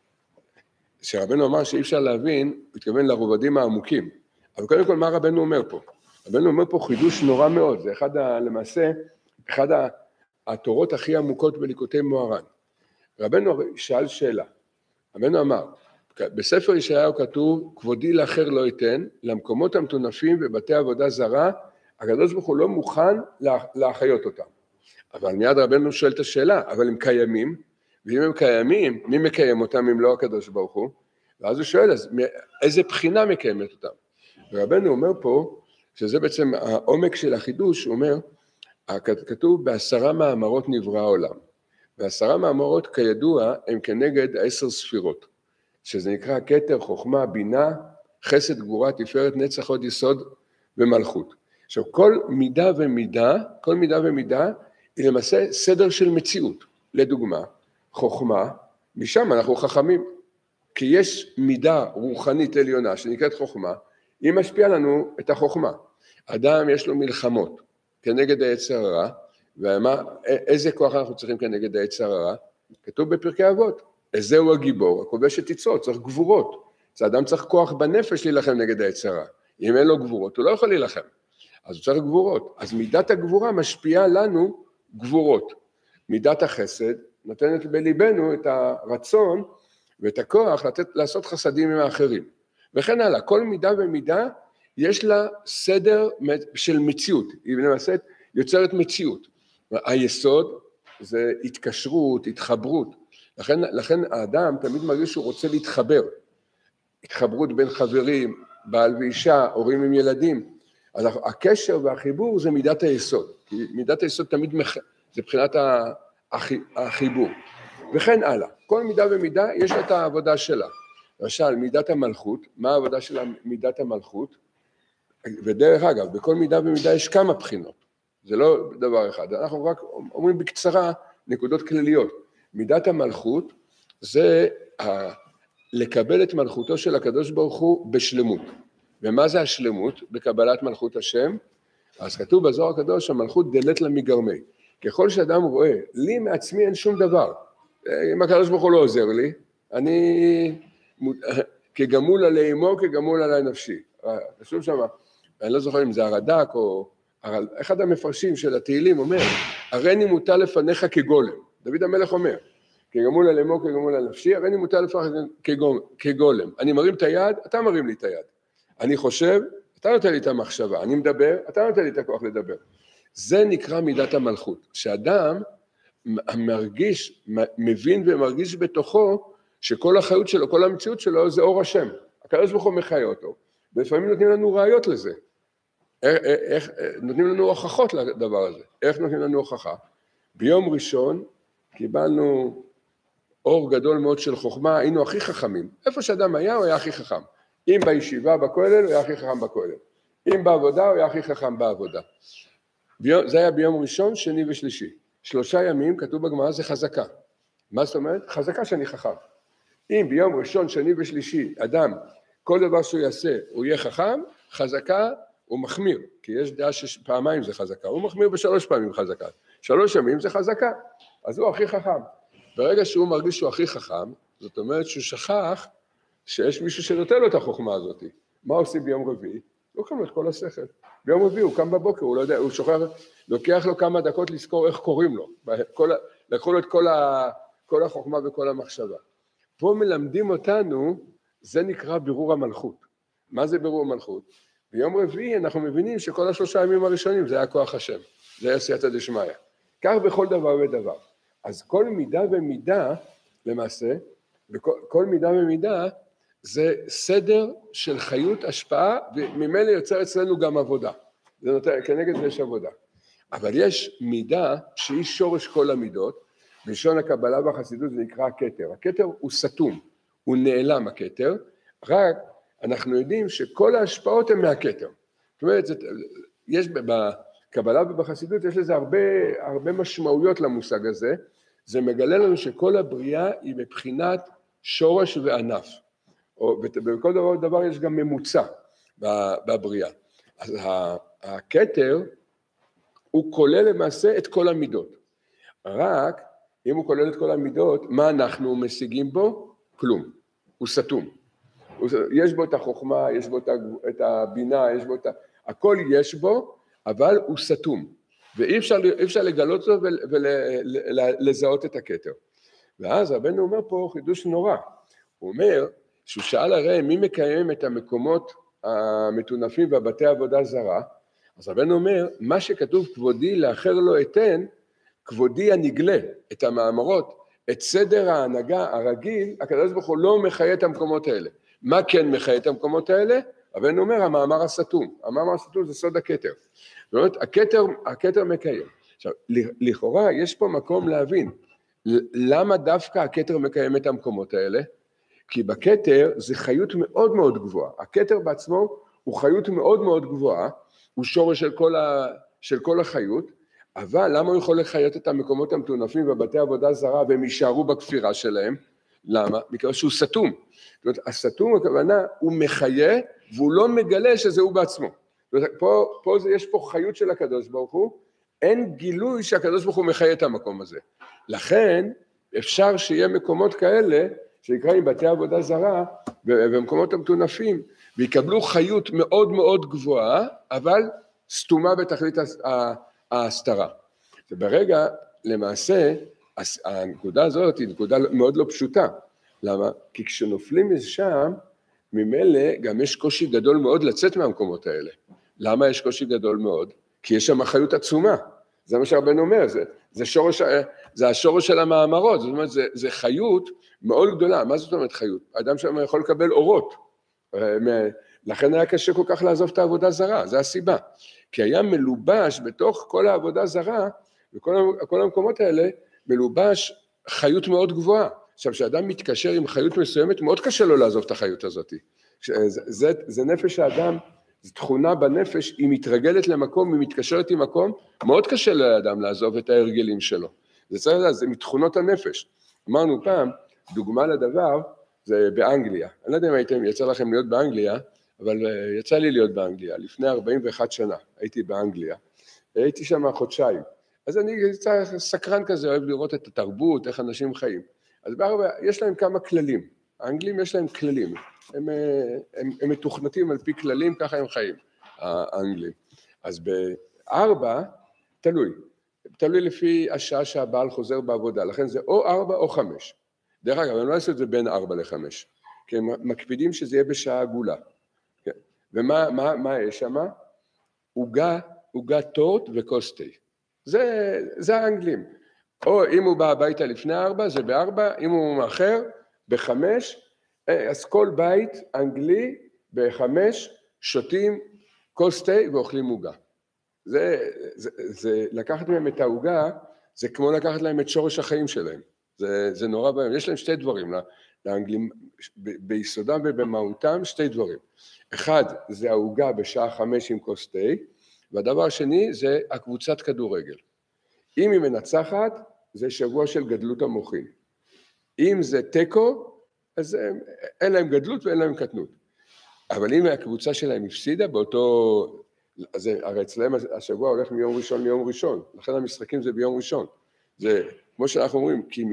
שרבנו אמר שאי אפשר להבין, הוא התכוון לרובדים העמוקים. אבל קודם כל, מה רבנו אומר פה? רבנו אומר פה חידוש נורא מאוד. זה אחד, ה, למעשה, אחד התורות הכי עמוקות בליקוטי מוהר"ן. רבנו שאל שאלה. רבנו אמר, בספר ישעיהו כתוב, כבודי לאחר לא ייתן, למקומות המטונפים ובתי עבודה זרה, הקדוש ברוך הוא לא מוכן להחיות אותם. אבל מיד רבנו שואל את השאלה, אבל הם קיימים, ואם הם קיימים, מי מקיים אותם אם לא הקדוש ברוך הוא? ואז הוא שואל, אז איזה בחינה מקיימת אותם? ורבנו אומר פה, שזה בעצם העומק של החידוש, הוא אומר, כתוב בעשרה מאמרות נברא העולם, ועשרה מאמרות כידוע הם כנגד העשר ספירות, שזה נקרא כתר, חוכמה, בינה, חסד, גבורה, תפארת, נצח, הוד, יסוד ומלכות. עכשיו כל מידה ומידה, כל מידה ומידה היא למעשה סדר של מציאות. לדוגמה, חוכמה, משם אנחנו חכמים, כי יש מידה רוחנית עליונה שנקראת חוכמה, היא משפיעה לנו את החוכמה. אדם יש לו מלחמות כנגד היצר הרע, ומה, איזה כוח אנחנו צריכים כנגד היצר הרע? כתוב בפרקי אבות, איזהו הגיבור, הכובש את יצרו, צריך גבורות. אז האדם צריך כוח בנפש להילחם נגד היצר הרע. אם אין לו גבורות, הוא לא יכול להילחם. אז הוא צריך גבורות. אז מידת הגבורה משפיעה לנו גבורות. מידת החסד נותנת בליבנו את הרצון ואת הכוח לתת, לעשות חסדים עם האחרים. וכן הלאה, כל מידה ומידה יש לה סדר של מציאות. היא למעשה יוצרת מציאות. היסוד זה התקשרות, התחברות. לכן, לכן האדם תמיד מרגיש שהוא רוצה להתחבר. התחברות בין חברים, בעל ואישה, הורים עם ילדים. אז הקשר והחיבור זה מידת היסוד. כי מידת היסוד תמיד מח... זה מבחינת החיבור. וכן הלאה. כל מידה ומידה יש את העבודה שלה. למשל, מידת המלכות, מה העבודה של מידת המלכות? ודרך אגב, בכל מידה ומידה יש כמה בחינות. זה לא דבר אחד. אנחנו רק אומרים בקצרה נקודות כלליות. מידת המלכות זה ה... לקבל את מלכותו של הקדוש ברוך הוא בשלמות. ומה זה השלמות? בקבלת מלכות השם. אז כתוב בזוהר הקדוש, המלכות דלת לה מגרמי. ככל שאדם רואה, לי מעצמי אין שום דבר. אם הקדוש ברוך הוא לא עוזר לי, אני כגמול עלי אמו, כגמול עלי נפשי. חשוב שם, אני לא זוכר אם זה הרד"ק או... אחד המפרשים של התהילים אומר, הריני מוטל לפניך כגולם. דוד המלך אומר, כגמול על אמו, כגמול על נפשי, הריני מוטל לפניך כגולם. אני מרים את היד, אתה מרים לי את היד. אני חושב, אתה נותן לי את המחשבה. אני מדבר, אתה נותן לי את הכוח לדבר. זה נקרא מידת המלכות. שאדם מרגיש, מבין ומרגיש בתוכו, שכל החיות שלו, כל המציאות שלו, זה אור השם. הקדוש ברוך הוא מחיה אותו. ולפעמים נותנים לנו ראיות לזה. איך, איך, נותנים לנו הוכחות לדבר הזה. איך נותנים לנו הוכחה? ביום ראשון קיבלנו אור גדול מאוד של חוכמה, היינו הכי חכמים. איפה שאדם היה, הוא היה הכי חכם. אם בישיבה בכולל, הוא היה הכי חכם בכולל. אם בעבודה, הוא היה הכי חכם בעבודה. זה היה ביום ראשון, שני ושלישי. שלושה ימים, כתוב בגמרא, זה חזקה. מה זאת אומרת? חזקה שאני חכם. אם ביום ראשון, שני ושלישי, אדם, כל דבר שהוא יעשה, הוא יהיה חכם, חזקה, הוא מחמיר. כי יש דעה שפעמיים זה חזקה. הוא מחמיר בשלוש פעמים חזקה. שלוש ימים זה חזקה. אז הוא הכי חכם. ברגע שהוא מרגיש שהוא הכי חכם, זאת אומרת שהוא שכח שיש מישהו שנותן לו את החוכמה הזאת. מה עושים ביום רביעי? לוקחים לו את כל השכל. ביום רביעי הוא קם בבוקר, הוא לא יודע, הוא שוכח, לוקח לו כמה דקות לזכור איך קוראים לו. כל, לקחו לו את כל, ה, כל החוכמה וכל המחשבה. פה מלמדים אותנו, זה נקרא בירור המלכות. מה זה בירור המלכות? ביום רביעי אנחנו מבינים שכל השלושה ימים הראשונים זה היה כוח השם, זה היה סייעתא דשמיא. כך בכל דבר ודבר. אז כל מידה ומידה, למעשה, וכל, כל מידה ומידה, זה סדר של חיות השפעה, וממילא יוצר אצלנו גם עבודה. זה נותן, כנגד זה יש עבודה. אבל יש מידה שהיא שורש כל המידות, בלשון הקבלה והחסידות זה נקרא הכתר. הכתר הוא סתום, הוא נעלם הכתר, רק אנחנו יודעים שכל ההשפעות הן מהכתר. זאת אומרת, זה, יש בקבלה ובחסידות יש לזה הרבה, הרבה משמעויות למושג הזה, זה מגלה לנו שכל הבריאה היא מבחינת שורש וענף. ובכל דבר דבר יש גם ממוצע בבריאה. אז הכתר הוא כולל למעשה את כל המידות. רק אם הוא כולל את כל המידות, מה אנחנו משיגים בו? כלום. הוא סתום. יש בו את החוכמה, יש בו את הבינה, יש בו את ה... הכל יש בו, אבל הוא סתום. ואי אפשר, אי אפשר לגלות אותו ולזהות את הכתר. ואז רבנו אומר פה חידוש נורא. הוא אומר, שהוא שאל הרי מי מקיים את המקומות המתונפים והבתי עבודה זרה, אז רבנו אומר, מה שכתוב כבודי לאחר לא אתן, כבודי הנגלה, את המאמרות, את סדר ההנהגה הרגיל, הקדוש ברוך הוא לא מחיה את המקומות האלה. מה כן מחיה את המקומות האלה? רבנו אומר, המאמר הסתום. המאמר הסתום זה סוד הכתר. זאת אומרת, הכתר, הכתר מקיים. עכשיו, לכאורה יש פה מקום להבין, למה דווקא הכתר מקיים את המקומות האלה? כי בכתר זה חיות מאוד מאוד גבוהה. הכתר בעצמו הוא חיות מאוד מאוד גבוהה, הוא שורש של כל, ה, של כל החיות, אבל למה הוא יכול לחיות את המקומות המתונפים ובתי עבודה זרה והם יישארו בכפירה שלהם? למה? מכיוון שהוא סתום. זאת אומרת, הסתום הכוונה הוא מחיה והוא לא מגלה שזה הוא בעצמו. זאת אומרת, פה, פה זה, יש פה חיות של הקדוש ברוך הוא, אין גילוי שהקדוש ברוך הוא מחיה את המקום הזה. לכן אפשר שיהיה מקומות כאלה, שנקראים בתי עבודה זרה, במקומות המתונפים, ויקבלו חיות מאוד מאוד גבוהה, אבל סתומה בתכלית ההסתרה. וברגע, למעשה, הנקודה הזאת היא נקודה מאוד לא פשוטה. למה? כי כשנופלים משם, ממילא גם יש קושי גדול מאוד לצאת מהמקומות האלה. למה יש קושי גדול מאוד? כי יש שם חיות עצומה. זה מה שהרבן אומר, זה, זה, שורש, זה השורש של המאמרות, זאת אומרת, זה, זה חיות מאוד גדולה. מה זאת אומרת חיות? האדם שם יכול לקבל אורות, לכן היה קשה כל כך לעזוב את העבודה זרה, זה הסיבה. כי היה מלובש בתוך כל העבודה זרה, וכל המקומות האלה, מלובש חיות מאוד גבוהה. עכשיו, כשאדם מתקשר עם חיות מסוימת, מאוד קשה לו לעזוב את החיות הזאת. זה, זה, זה נפש האדם, זו תכונה בנפש, היא מתרגלת למקום, היא מתקשרת עם מקום, מאוד קשה לאדם לעזוב את ההרגלים שלו. זה צריך לדעת, זה מתכונות הנפש. אמרנו פעם, דוגמה לדבר, זה באנגליה. אני לא יודע אם הייתם, יצא לכם להיות באנגליה, אבל יצא לי להיות באנגליה. לפני ארבעים ואחת שנה הייתי באנגליה. הייתי שם חודשיים. אז אני סקרן כזה, אוהב לראות את התרבות, איך אנשים חיים. אז בארבע, יש להם כמה כללים. האנגלים יש להם כללים. הם, הם, הם מתוכנתים על פי כללים, ככה הם חיים, האנגלים. אז בארבע, תלוי. תלוי לפי השעה שהבעל חוזר בעבודה. לכן זה או ארבע או חמש. דרך אגב, אני לא אעשה את זה בין ארבע לחמש. כי הם מקפידים שזה יהיה בשעה עגולה. כן. ומה מה, מה יש שם? עוגה, עוגה טורט וכוס תה. זה, זה האנגלים. או אם הוא בא הביתה לפני ארבע, זה בארבע, אם הוא מאחר, בחמש, אז כל בית אנגלי בחמש שותים כוס תה ואוכלים עוגה. זה, זה, זה, לקחת מהם את העוגה, זה כמו לקחת להם את שורש החיים שלהם. זה, זה נורא בהם. יש להם שתי דברים, לאנגלים, ב, ביסודם ובמהותם, שתי דברים. אחד, זה העוגה בשעה חמש עם כוס תה, והדבר השני, זה הקבוצת כדורגל. אם היא מנצחת, זה שבוע של גדלות המוחין. אם זה טקו, אז אין להם גדלות ואין להם קטנות. אבל אם הקבוצה שלהם הפסידה, באותו, אז הרי אצלהם השבוע הולך מיום ראשון ליום ראשון, לכן המשחקים זה ביום ראשון. זה, כמו שאנחנו אומרים, כי מש,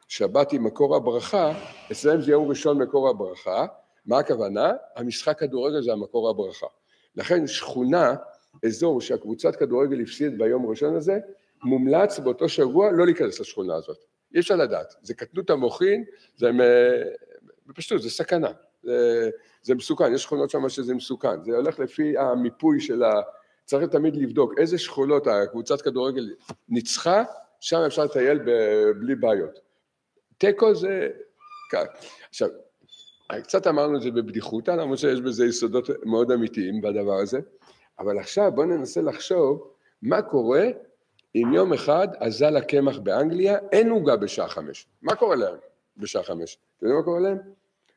שבת היא מקור הברכה, אצלם זה יום ראשון מקור הברכה, מה הכוונה? המשחק כדורגל זה המקור הברכה. לכן שכונה, אזור שהקבוצת כדורגל הפסיד ביום הראשון הזה, מומלץ באותו שבוע לא להיכנס לשכונה הזאת. אי אפשר לדעת, זה קטנות המוחין, זה בפשטות, זה סכנה, זה, זה מסוכן, יש שכונות שם שזה מסוכן, זה הולך לפי המיפוי של ה... צריך תמיד לבדוק איזה שכונות הקבוצת כדורגל ניצחה, שם אפשר לטייל בלי בעיות. טקו זה... עכשיו, קצת אמרנו את זה בבדיחותה, למרות שיש בזה יסודות מאוד אמיתיים בדבר הזה, אבל עכשיו בואו ננסה לחשוב מה קורה אם יום אחד אזל הקמח באנגליה, אין עוגה בשעה חמש. מה קורה להם בשעה חמש? אתם יודעים מה קורה להם?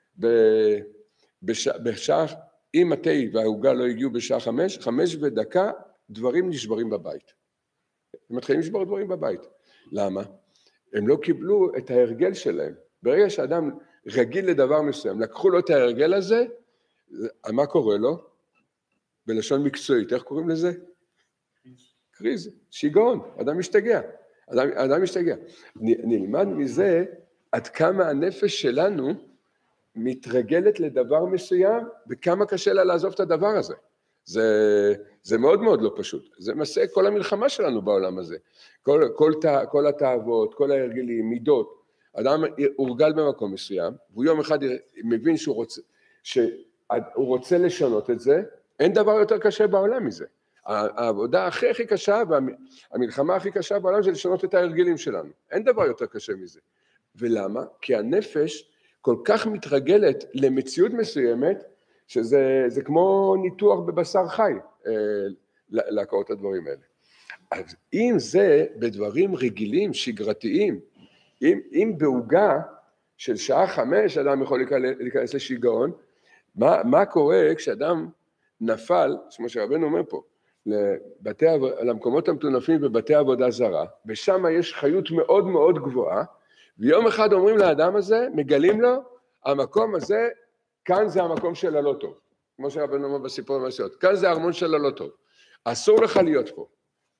בשעה, בשעה, אם התה והעוגה לא הגיעו בשעה חמש, חמש ודקה דברים נשברים בבית. הם מתחילים לשבור דברים בבית. למה? הם לא קיבלו את ההרגל שלהם. ברגע שאדם רגיל לדבר מסוים, לקחו לו את ההרגל הזה, מה קורה לו? בלשון מקצועית, איך קוראים לזה? קריז, שיגעון, אדם משתגע, אדם, אדם משתגע. נלמד מזה עד כמה הנפש שלנו מתרגלת לדבר מסוים, וכמה קשה לה לעזוב את הדבר הזה. זה, זה מאוד מאוד לא פשוט. זה מסע כל המלחמה שלנו בעולם הזה. כל, כל, כל התאוות, כל ההרגלים, מידות. אדם הורגל במקום מסוים, והוא יום אחד מבין שהוא רוצה, שהוא רוצה לשנות את זה, אין דבר יותר קשה בעולם מזה. העבודה הכי הכי קשה, והמלחמה הכי קשה בעולם זה לשנות את ההרגלים שלנו. אין דבר יותר קשה מזה. ולמה? כי הנפש כל כך מתרגלת למציאות מסוימת, שזה זה כמו ניתוח בבשר חי, להכיר את הדברים האלה. אז אם זה בדברים רגילים, שגרתיים, אם, אם בעוגה של שעה חמש אדם יכול להיכנס לשיגעון, מה, מה קורה כשאדם נפל, כמו שרבנו אומר פה, לבתי, למקומות המטונפים בבתי עבודה זרה, ושם יש חיות מאוד מאוד גבוהה, ויום אחד אומרים לאדם הזה, מגלים לו, המקום הזה, כאן זה המקום של הלא טוב, כמו שרבנו אומר בסיפור המעשיות, כאן זה הארמון של הלא טוב, אסור לך להיות פה.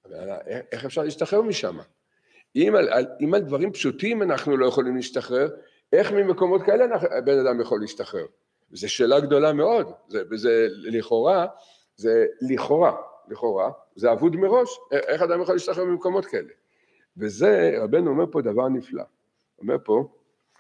איך אפשר להשתחרר משם? אם על, אם על דברים פשוטים אנחנו לא יכולים להשתחרר, איך ממקומות כאלה בן אדם יכול להשתחרר? זו שאלה גדולה מאוד, זה, וזה לכאורה, זה לכאורה, לכאורה, זה אבוד מראש, איך אדם יכול להשתחרר ממקומות כאלה? וזה, רבנו אומר פה דבר נפלא, אומר פה,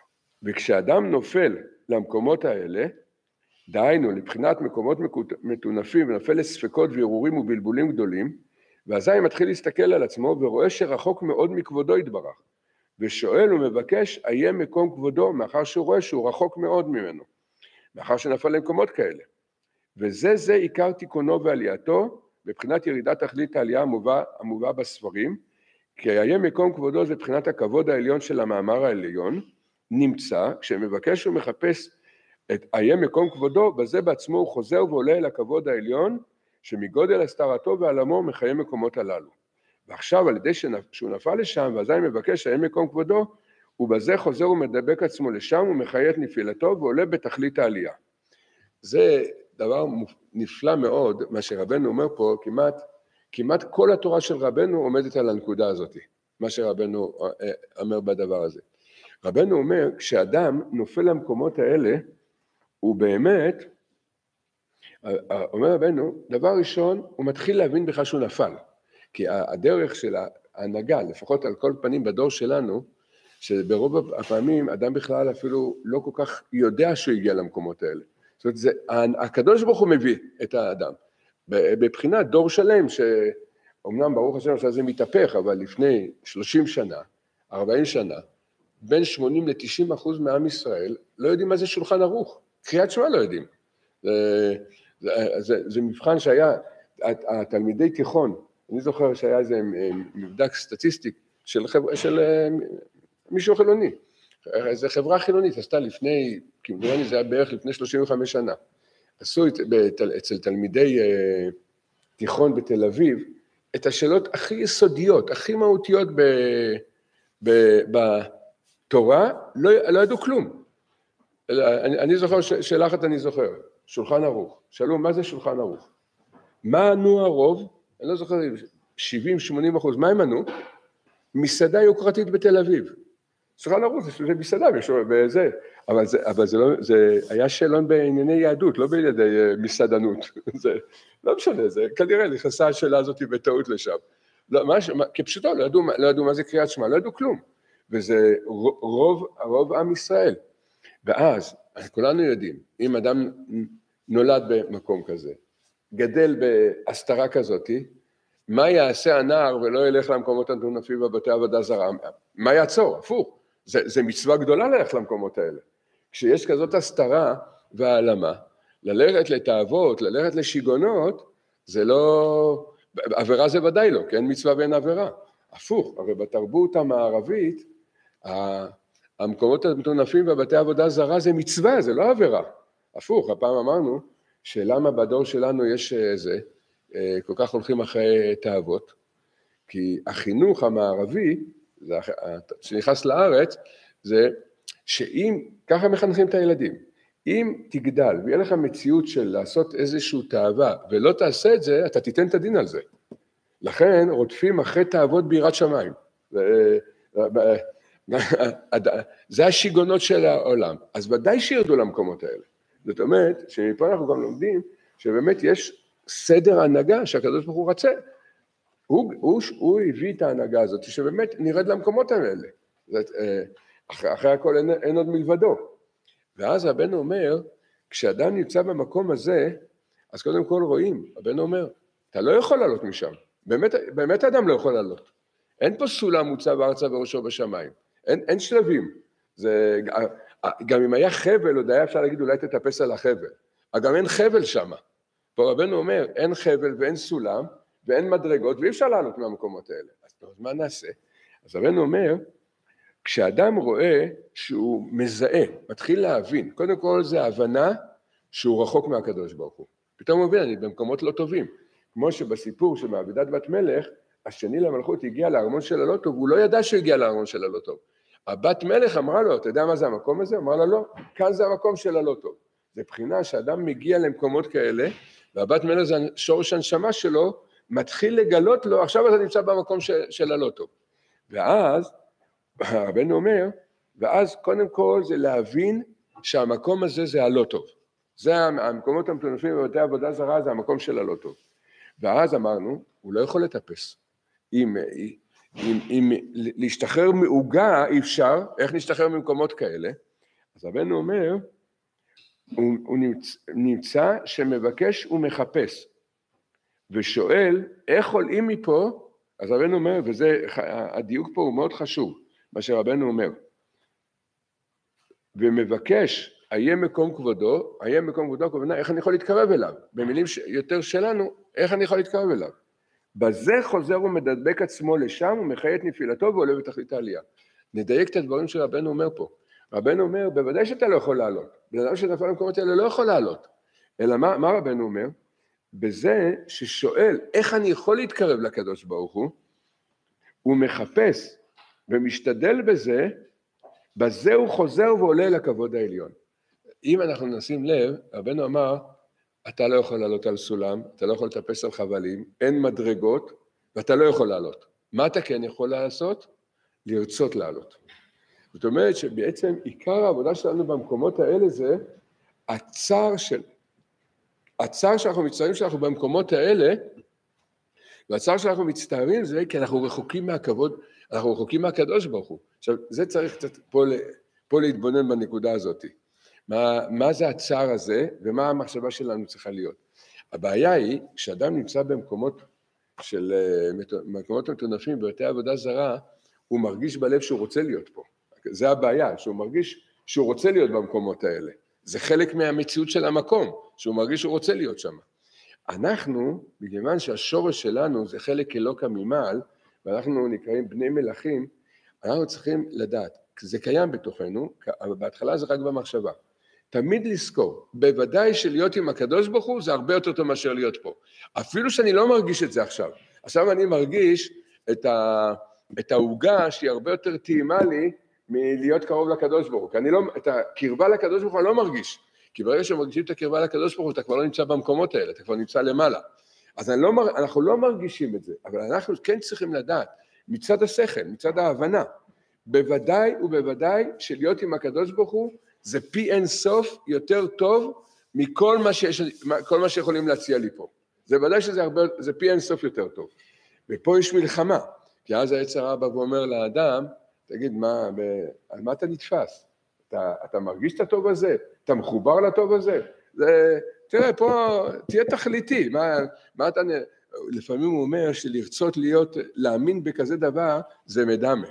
וכשאדם נופל למקומות האלה, דהיינו לבחינת מקומות מטונפים, ונופל לספקות וערעורים ובלבולים גדולים, ואזי מתחיל להסתכל על עצמו ורואה שרחוק מאוד מכבודו יתברך, ושואל ומבקש, איה מקום כבודו, מאחר שהוא רואה שהוא רחוק מאוד ממנו, מאחר שנפל למקומות כאלה. וזה זה עיקר תיקונו ועלייתו, בבחינת ירידת תכלית העלייה המובא, המובא בספרים, כי איה מקום כבודו זה בחינת הכבוד העליון של המאמר העליון, נמצא, כשמבקש ומחפש את איה מקום כבודו, בזה בעצמו הוא חוזר ועולה אל הכבוד העליון, שמגודל הסתרתו ועלמו מחיים מקומות הללו. ועכשיו על ידי שהוא נפל לשם, ואזי מבקש איה מקום כבודו, ובזה חוזר ומדבק עצמו לשם, ומחיה את נפילתו ועולה בתכלית העלייה. זה דבר נפלא מאוד, מה שרבנו אומר פה, כמעט, כמעט כל התורה של רבנו עומדת על הנקודה הזאת, מה שרבנו אומר בדבר הזה. רבנו אומר, כשאדם נופל למקומות האלה, הוא באמת, אומר רבנו, דבר ראשון, הוא מתחיל להבין בכלל שהוא נפל, כי הדרך של ההנהגה, לפחות על כל פנים בדור שלנו, שברוב הפעמים אדם בכלל אפילו לא כל כך יודע שהוא הגיע למקומות האלה. זאת אומרת, זה, הקדוש ברוך הוא מביא את האדם, בבחינת דור שלם, שאומנם ברוך השם שזה מתהפך, אבל לפני שלושים שנה, ארבעים שנה, בין שמונים לתשעים אחוז מעם ישראל, לא יודעים מה זה שולחן ערוך, קריאת שמע לא יודעים. זה, זה, זה, זה מבחן שהיה, התלמידי תיכון, אני זוכר שהיה איזה מבדק סטטיסטי של, חבר, של מישהו חילוני, איזו חברה חילונית, עשתה לפני, כמדוני זה היה בערך לפני שלושים וחמש שנה, עשו אצל תלמידי תיכון בתל אביב, את השאלות הכי יסודיות, הכי מהותיות ב, ב, בתורה, לא, לא ידעו כלום. אני, אני זוכר, שאלה אחת אני זוכר, שולחן ערוך, שאלו מה זה שולחן ערוך? מה ענו הרוב? אני לא זוכר, שבעים שמונים אחוז, מה הם ענו? מסעדה יוקרתית בתל אביב. שולחן ערוך זה מסעדה, וזה, אבל, זה, אבל זה, לא, זה היה שאלון בענייני יהדות, לא בידי מסעדנות, זה לא משנה, זה כנראה נכנסה השאלה הזאת בטעות לשם. לא, מה, מה, כפשוטו, לא ידעו, לא ידעו מה זה קריאת שמע, לא ידעו כלום, וזה רוב, רוב עם ישראל. ואז, כולנו יודעים, אם אדם נולד במקום כזה, גדל בהסתרה כזאת, מה יעשה הנער ולא ילך למקומות המטונפים בבתי עבודה זרה? מה יעצור? הפוך. זה, זה מצווה גדולה ללכת למקומות האלה. כשיש כזאת הסתרה והעלמה, ללכת לתאוות, ללכת לשיגונות, זה לא... עבירה זה ודאי לא, כי אין מצווה ואין עבירה. הפוך, הרי בתרבות המערבית, המקומות המטונפים בבתי עבודה זרה זה מצווה, זה לא עבירה. הפוך, הפעם אמרנו שלמה בדור שלנו יש איזה, כל כך הולכים אחרי תאוות, כי החינוך המערבי, שנכנס לארץ, זה שאם, ככה מחנכים את הילדים, אם תגדל ויהיה לך מציאות של לעשות איזשהו תאווה ולא תעשה את זה, אתה תיתן את הדין על זה. לכן רודפים אחרי תאוות ביראת שמיים. זה השיגונות של העולם. אז ודאי שירדו למקומות האלה. זאת אומרת שמפה אנחנו גם לומדים שבאמת יש סדר הנהגה שהקדוש ברוך הוא רצה. הוא, הוא, הוא הביא את ההנהגה הזאת שבאמת נרד למקומות האלה. זאת, אחרי, אחרי הכל אין, אין עוד מלבדו. ואז הבן אומר, כשאדם נמצא במקום הזה, אז קודם כל רואים, הבן אומר, אתה לא יכול לעלות משם. באמת, באמת האדם לא יכול לעלות. אין פה סולם מוצב ארצה וראשו בשמיים. אין, אין שלבים. זה, גם אם היה חבל, עוד היה אפשר להגיד, אולי תטפס על החבל. גם אין חבל שם. פה הבן אומר, אין חבל ואין סולם, ואין מדרגות, ואי אפשר לעלות מהמקומות האלה. אז מה נעשה? אז הבן אומר, כשאדם רואה שהוא מזהה, מתחיל להבין, קודם כל זה הבנה שהוא רחוק מהקדוש ברוך הוא. פתאום הוא מבין, אני במקומות לא טובים. כמו שבסיפור של מעבידת בת מלך, השני למלכות הגיע לארמון של הלא טוב, הוא לא ידע שהוא הגיע לארמון של הלא טוב. הבת מלך אמרה לו, אתה יודע מה זה המקום הזה? אמרה לו, לא, כאן זה המקום של הלא טוב. זה בחינה שאדם מגיע למקומות כאלה, והבת מלך זה שורש הנשמה שלו, מתחיל לגלות לו, עכשיו אתה נמצא במקום של, של הלא טוב. ואז, הרבן אומר, ואז קודם כל זה להבין שהמקום הזה זה הלא טוב. זה המקומות המטונפים בבתי עבודה זרה, זה המקום של הלא טוב. ואז אמרנו, הוא לא יכול לטפס. אם, אם, אם להשתחרר מעוגה אי אפשר, איך נשתחרר ממקומות כאלה? אז הרבן אומר, הוא, הוא נמצא, נמצא שמבקש ומחפש, ושואל, איך עולים מפה? אז הרבן אומר, וזה, הדיוק פה הוא מאוד חשוב, מה שרבנו אומר, ומבקש, היה מקום כבודו, היה מקום כבודו, כבודו, איך אני יכול להתקרב אליו? במילים יותר שלנו, איך אני יכול להתקרב אליו? בזה חוזר ומדבק עצמו לשם, ומחיה את נפילתו ועולה בתכלית העלייה. נדייק את הדברים שרבנו אומר פה. רבנו אומר, בוודאי שאתה לא יכול לעלות. בן אדם שנפל למקומות האלה לא יכול לעלות. אלא מה, מה רבנו אומר? בזה ששואל, איך אני יכול להתקרב לקדוש ברוך הוא? הוא מחפש ומשתדל בזה, בזה הוא חוזר ועולה לכבוד העליון. אם אנחנו נשים לב, רבנו אמר, אתה לא יכול לעלות על סולם, אתה לא יכול לטפס על חבלים, אין מדרגות, ואתה לא יכול לעלות. מה אתה כן יכול לעשות? לרצות לעלות. זאת אומרת שבעצם עיקר העבודה שלנו במקומות האלה זה הצער של, הצער שאנחנו מצטערים שאנחנו במקומות האלה, והצער שאנחנו מצטערים זה כי אנחנו רחוקים מהכבוד, אנחנו רחוקים מהקדוש ברוך הוא. עכשיו, זה צריך קצת פה, פה להתבונן בנקודה הזאת. מה, מה זה הצער הזה ומה המחשבה שלנו צריכה להיות. הבעיה היא, כשאדם נמצא במקומות של, מקומות מטונפים, בבתי עבודה זרה, הוא מרגיש בלב שהוא רוצה להיות פה. זה הבעיה, שהוא מרגיש שהוא רוצה להיות במקומות האלה. זה חלק מהמציאות של המקום, שהוא מרגיש שהוא רוצה להיות שם. אנחנו, בגלל שהשורש שלנו זה חלק אלוקא ממעל, ואנחנו נקראים בני מלכים, אנחנו צריכים לדעת, זה קיים בתוכנו, אבל בהתחלה זה רק במחשבה. תמיד לזכור, בוודאי שלהיות עם הקדוש ברוך הוא זה הרבה יותר טוב מאשר להיות פה. אפילו שאני לא מרגיש את זה עכשיו. עכשיו אני מרגיש את ה... את ההוגה שהיא הרבה יותר טעימה לי מלהיות קרוב לקדוש ברוך הוא. כי אני לא, את הקרבה לקדוש ברוך הוא אני לא מרגיש. כי ברגע שמרגישים את הקרבה לקדוש ברוך הוא, אתה כבר לא נמצא במקומות האלה, אתה כבר נמצא למעלה. אז אני לא, אנחנו לא מרגישים את זה, אבל אנחנו כן צריכים לדעת, מצד השכל, מצד ההבנה, בוודאי ובוודאי שלהיות עם הקדוש ברוך הוא, זה פי אין סוף יותר טוב מכל מה, שיש, כל מה שיכולים להציע לי פה. זה ודאי שזה הרבה, זה פי אין סוף יותר טוב. ופה יש מלחמה, כי אז היצר הרע בא ואומר לאדם, תגיד, מה, ב, על מה אתה נתפס? אתה, אתה מרגיש את הטוב הזה? אתה מחובר לטוב הזה? זה, תראה, פה תהיה תכליתי, מה, מה אתה... לפעמים הוא אומר שלרצות להיות, להאמין בכזה דבר, זה מדמה.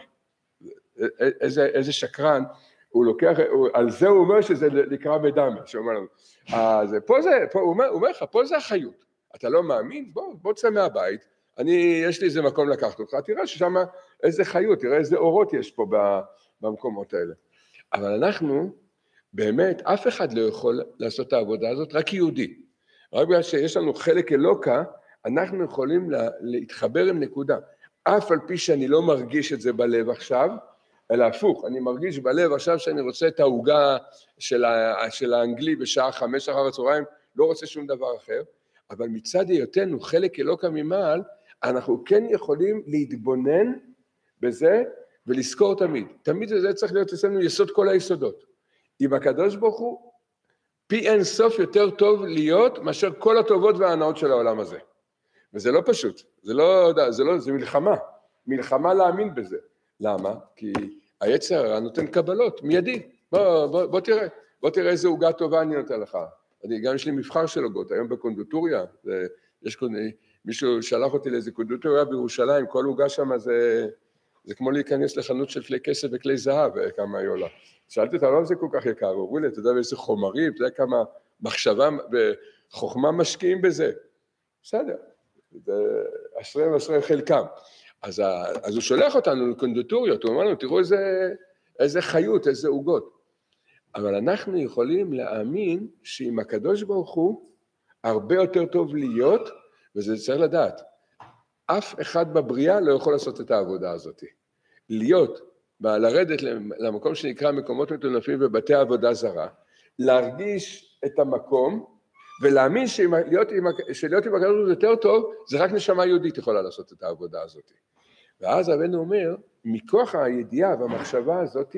איזה, איזה שקרן, הוא לוקח, הוא, על זה הוא אומר שזה נקרא מדמה, שאומר לנו. אז פה זה, פה, הוא אומר, הוא אומר לך, פה זה החיות. אתה לא מאמין? בוא, בוא תצא מהבית, אני, יש לי איזה מקום לקחת אותך, תראה ששם איזה חיות, תראה איזה אורות יש פה במקומות האלה. אבל אנחנו, באמת, אף אחד לא יכול לעשות את העבודה הזאת, רק יהודי. רק בגלל שיש לנו חלק אלוקה, אנחנו יכולים לה, להתחבר עם נקודה. אף על פי שאני לא מרגיש את זה בלב עכשיו, אלא הפוך, אני מרגיש בלב עכשיו שאני רוצה את ההוגה של, של האנגלי בשעה חמש אחר הצהריים, לא רוצה שום דבר אחר, אבל מצד היותנו חלק אלוקה ממעל, אנחנו כן יכולים להתבונן בזה ולזכור תמיד. תמיד זה צריך להיות אצלנו יסוד כל היסודות. עם הקדוש ברוך הוא, פי אין סוף יותר טוב להיות מאשר כל הטובות וההנאות של העולם הזה. וזה לא פשוט, זה לא, זה לא, זה מלחמה, מלחמה להאמין בזה. למה? כי היצר הרע נותן קבלות, מיידי. בוא, בוא, בוא תראה, בוא תראה איזה עוגה טובה אני נותן לך. אני, גם יש לי מבחר של עוגות, היום בקונדיטוריה, זה, יש קונד... מישהו שלח אותי לאיזה קונדיטוריה בירושלים, כל עוגה שם זה, זה כמו להיכנס לחנות של כלי כסף וכלי זהב, כמה היא עולה. שאלתי אותה, לא זה כל כך יקר, הוא אמרו לי, אתה יודע איזה חומרים, אתה יודע כמה מחשבה וחוכמה משקיעים בזה. בסדר, זה אשריהם אשריהם חלקם. אז, אז הוא שולח אותנו לקונדיטוריות, הוא אומר לנו, תראו איזה, איזה חיות, איזה עוגות. אבל אנחנו יכולים להאמין שעם הקדוש ברוך הוא, הרבה יותר טוב להיות, וזה צריך לדעת, אף אחד בבריאה לא יכול לעשות את העבודה הזאת. להיות, לרדת למקום שנקרא מקומות מטונפים ובתי עבודה זרה, להרגיש את המקום, ולהאמין שלהיות עם, שלהיות עם הקדוש ברוך הוא יותר טוב, זה רק נשמה יהודית יכולה לעשות את העבודה הזאת. ואז רבנו אומר, מכוח הידיעה והמחשבה הזאת,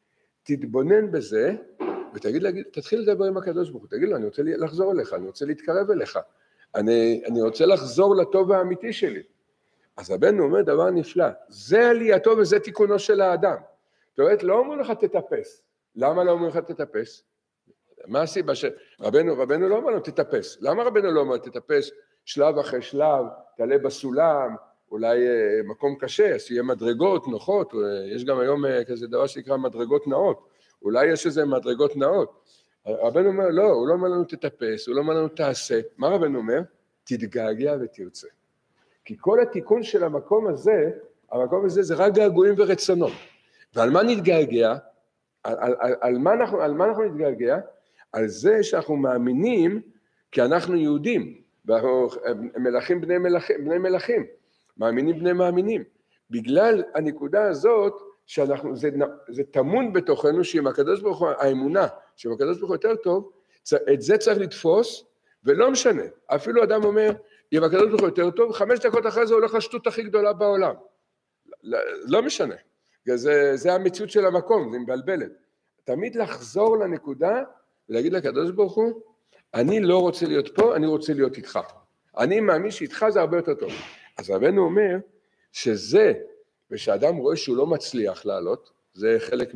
תתבונן בזה, ותגיד, תתחיל לדבר עם הקדוש ברוך הוא, תגיד לו, אני רוצה לחזור אליך, אני רוצה להתקרב אליך, אני, אני רוצה לחזור לטוב האמיתי שלי. אז רבנו אומר דבר נפלא, זה עלייתו וזה תיקונו של האדם. זאת אומרת, לא אומר לך תטפס. למה לא אומר לך תטפס? מה הסיבה שרבנו, רבנו לא אומר לו תטפס. למה רבנו לא אומר תטפס שלב אחרי שלב, תעלה בסולם, אולי מקום קשה, אז יהיה מדרגות נוחות, יש גם היום כזה דבר שנקרא מדרגות נאות, אולי יש איזה מדרגות נאות. רבנו אומר, לא, הוא לא אומר לנו תטפס, הוא לא אומר לנו תעשה. מה רבנו אומר? תתגעגע ותרצה. כי כל התיקון של המקום הזה, המקום הזה זה רק געגועים ורצונות. ועל מה נתגעגע? על, על, על, על, מה אנחנו, על מה אנחנו נתגעגע? על זה שאנחנו מאמינים כי אנחנו יהודים, ואנחנו מלכים בני מלכים, בני מלכים, מאמינים בני מאמינים. בגלל הנקודה הזאת, שאנחנו, זה, זה תמון בתוכנו שעם הקדוש ברוך הוא, האמונה, שעם הקדוש ברוך הוא יותר טוב, את זה צריך לתפוס, ולא משנה. אפילו אדם אומר, אם הקדוש ברוך הוא יותר טוב, חמש דקות אחרי זה הולך לשטות הכי גדולה בעולם. לא, לא משנה. זה, זה המציאות של המקום, זה מבלבלת. תמיד לחזור לנקודה, ולהגיד לקדוש ברוך הוא, אני לא רוצה להיות פה, אני רוצה להיות איתך. אני מאמין שאיתך זה הרבה יותר טוב. אז רבנו אומר, שזה, ושאדם רואה שהוא לא מצליח לעלות, זה חלק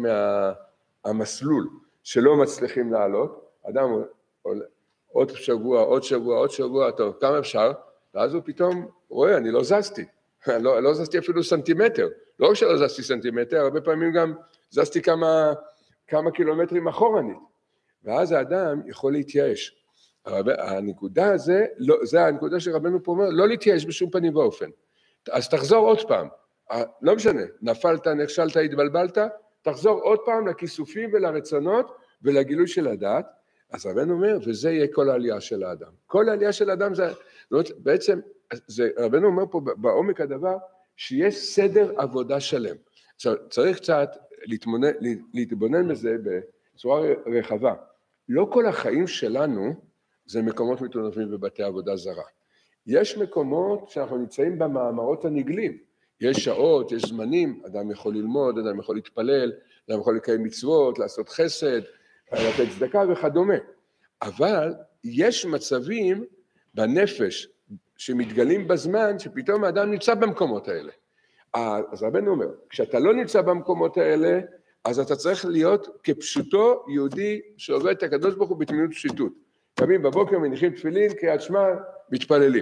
מהמסלול שלא מצליחים לעלות, אדם עוד שבוע, עוד שבוע, עוד שבוע, טוב, כמה אפשר? ואז הוא פתאום רואה, אני לא זזתי, לא, לא זזתי אפילו סנטימטר, לא רק שלא זזתי סנטימטר, הרבה פעמים גם זזתי כמה, כמה קילומטרים אחורנית, ואז האדם יכול להתייאש. הנקודה הזה, לא, זה הנקודה שרבנו פה אומר, לא להתייאש בשום פנים ואופן. אז תחזור עוד פעם, לא משנה, נפלת, נכשלת, התבלבלת, תחזור עוד פעם לכיסופים ולרצונות ולגילוי של הדעת, אז רבנו אומר, וזה יהיה כל העלייה של האדם. כל העלייה של האדם זה, בעצם, זה, רבנו אומר פה בעומק הדבר, שיש סדר עבודה שלם. עכשיו, צריך קצת להתמונן, להתבונן בזה בצורה רחבה. לא כל החיים שלנו זה מקומות מטונפים בבתי עבודה זרה. יש מקומות שאנחנו נמצאים במאמרות הנגלים. יש שעות, יש זמנים, אדם יכול ללמוד, אדם יכול להתפלל, אדם יכול לקיים מצוות, לעשות חסד, לתת צדקה וכדומה. אבל יש מצבים בנפש שמתגלים בזמן שפתאום האדם נמצא במקומות האלה. אז רבנו אומר, כשאתה לא נמצא במקומות האלה, אז אתה צריך להיות כפשוטו יהודי שעובד את הקדוש ברוך הוא בתמימות פשיטות. קמים בבוקר, מניחים תפילין, קריאת שמע, מתפללים.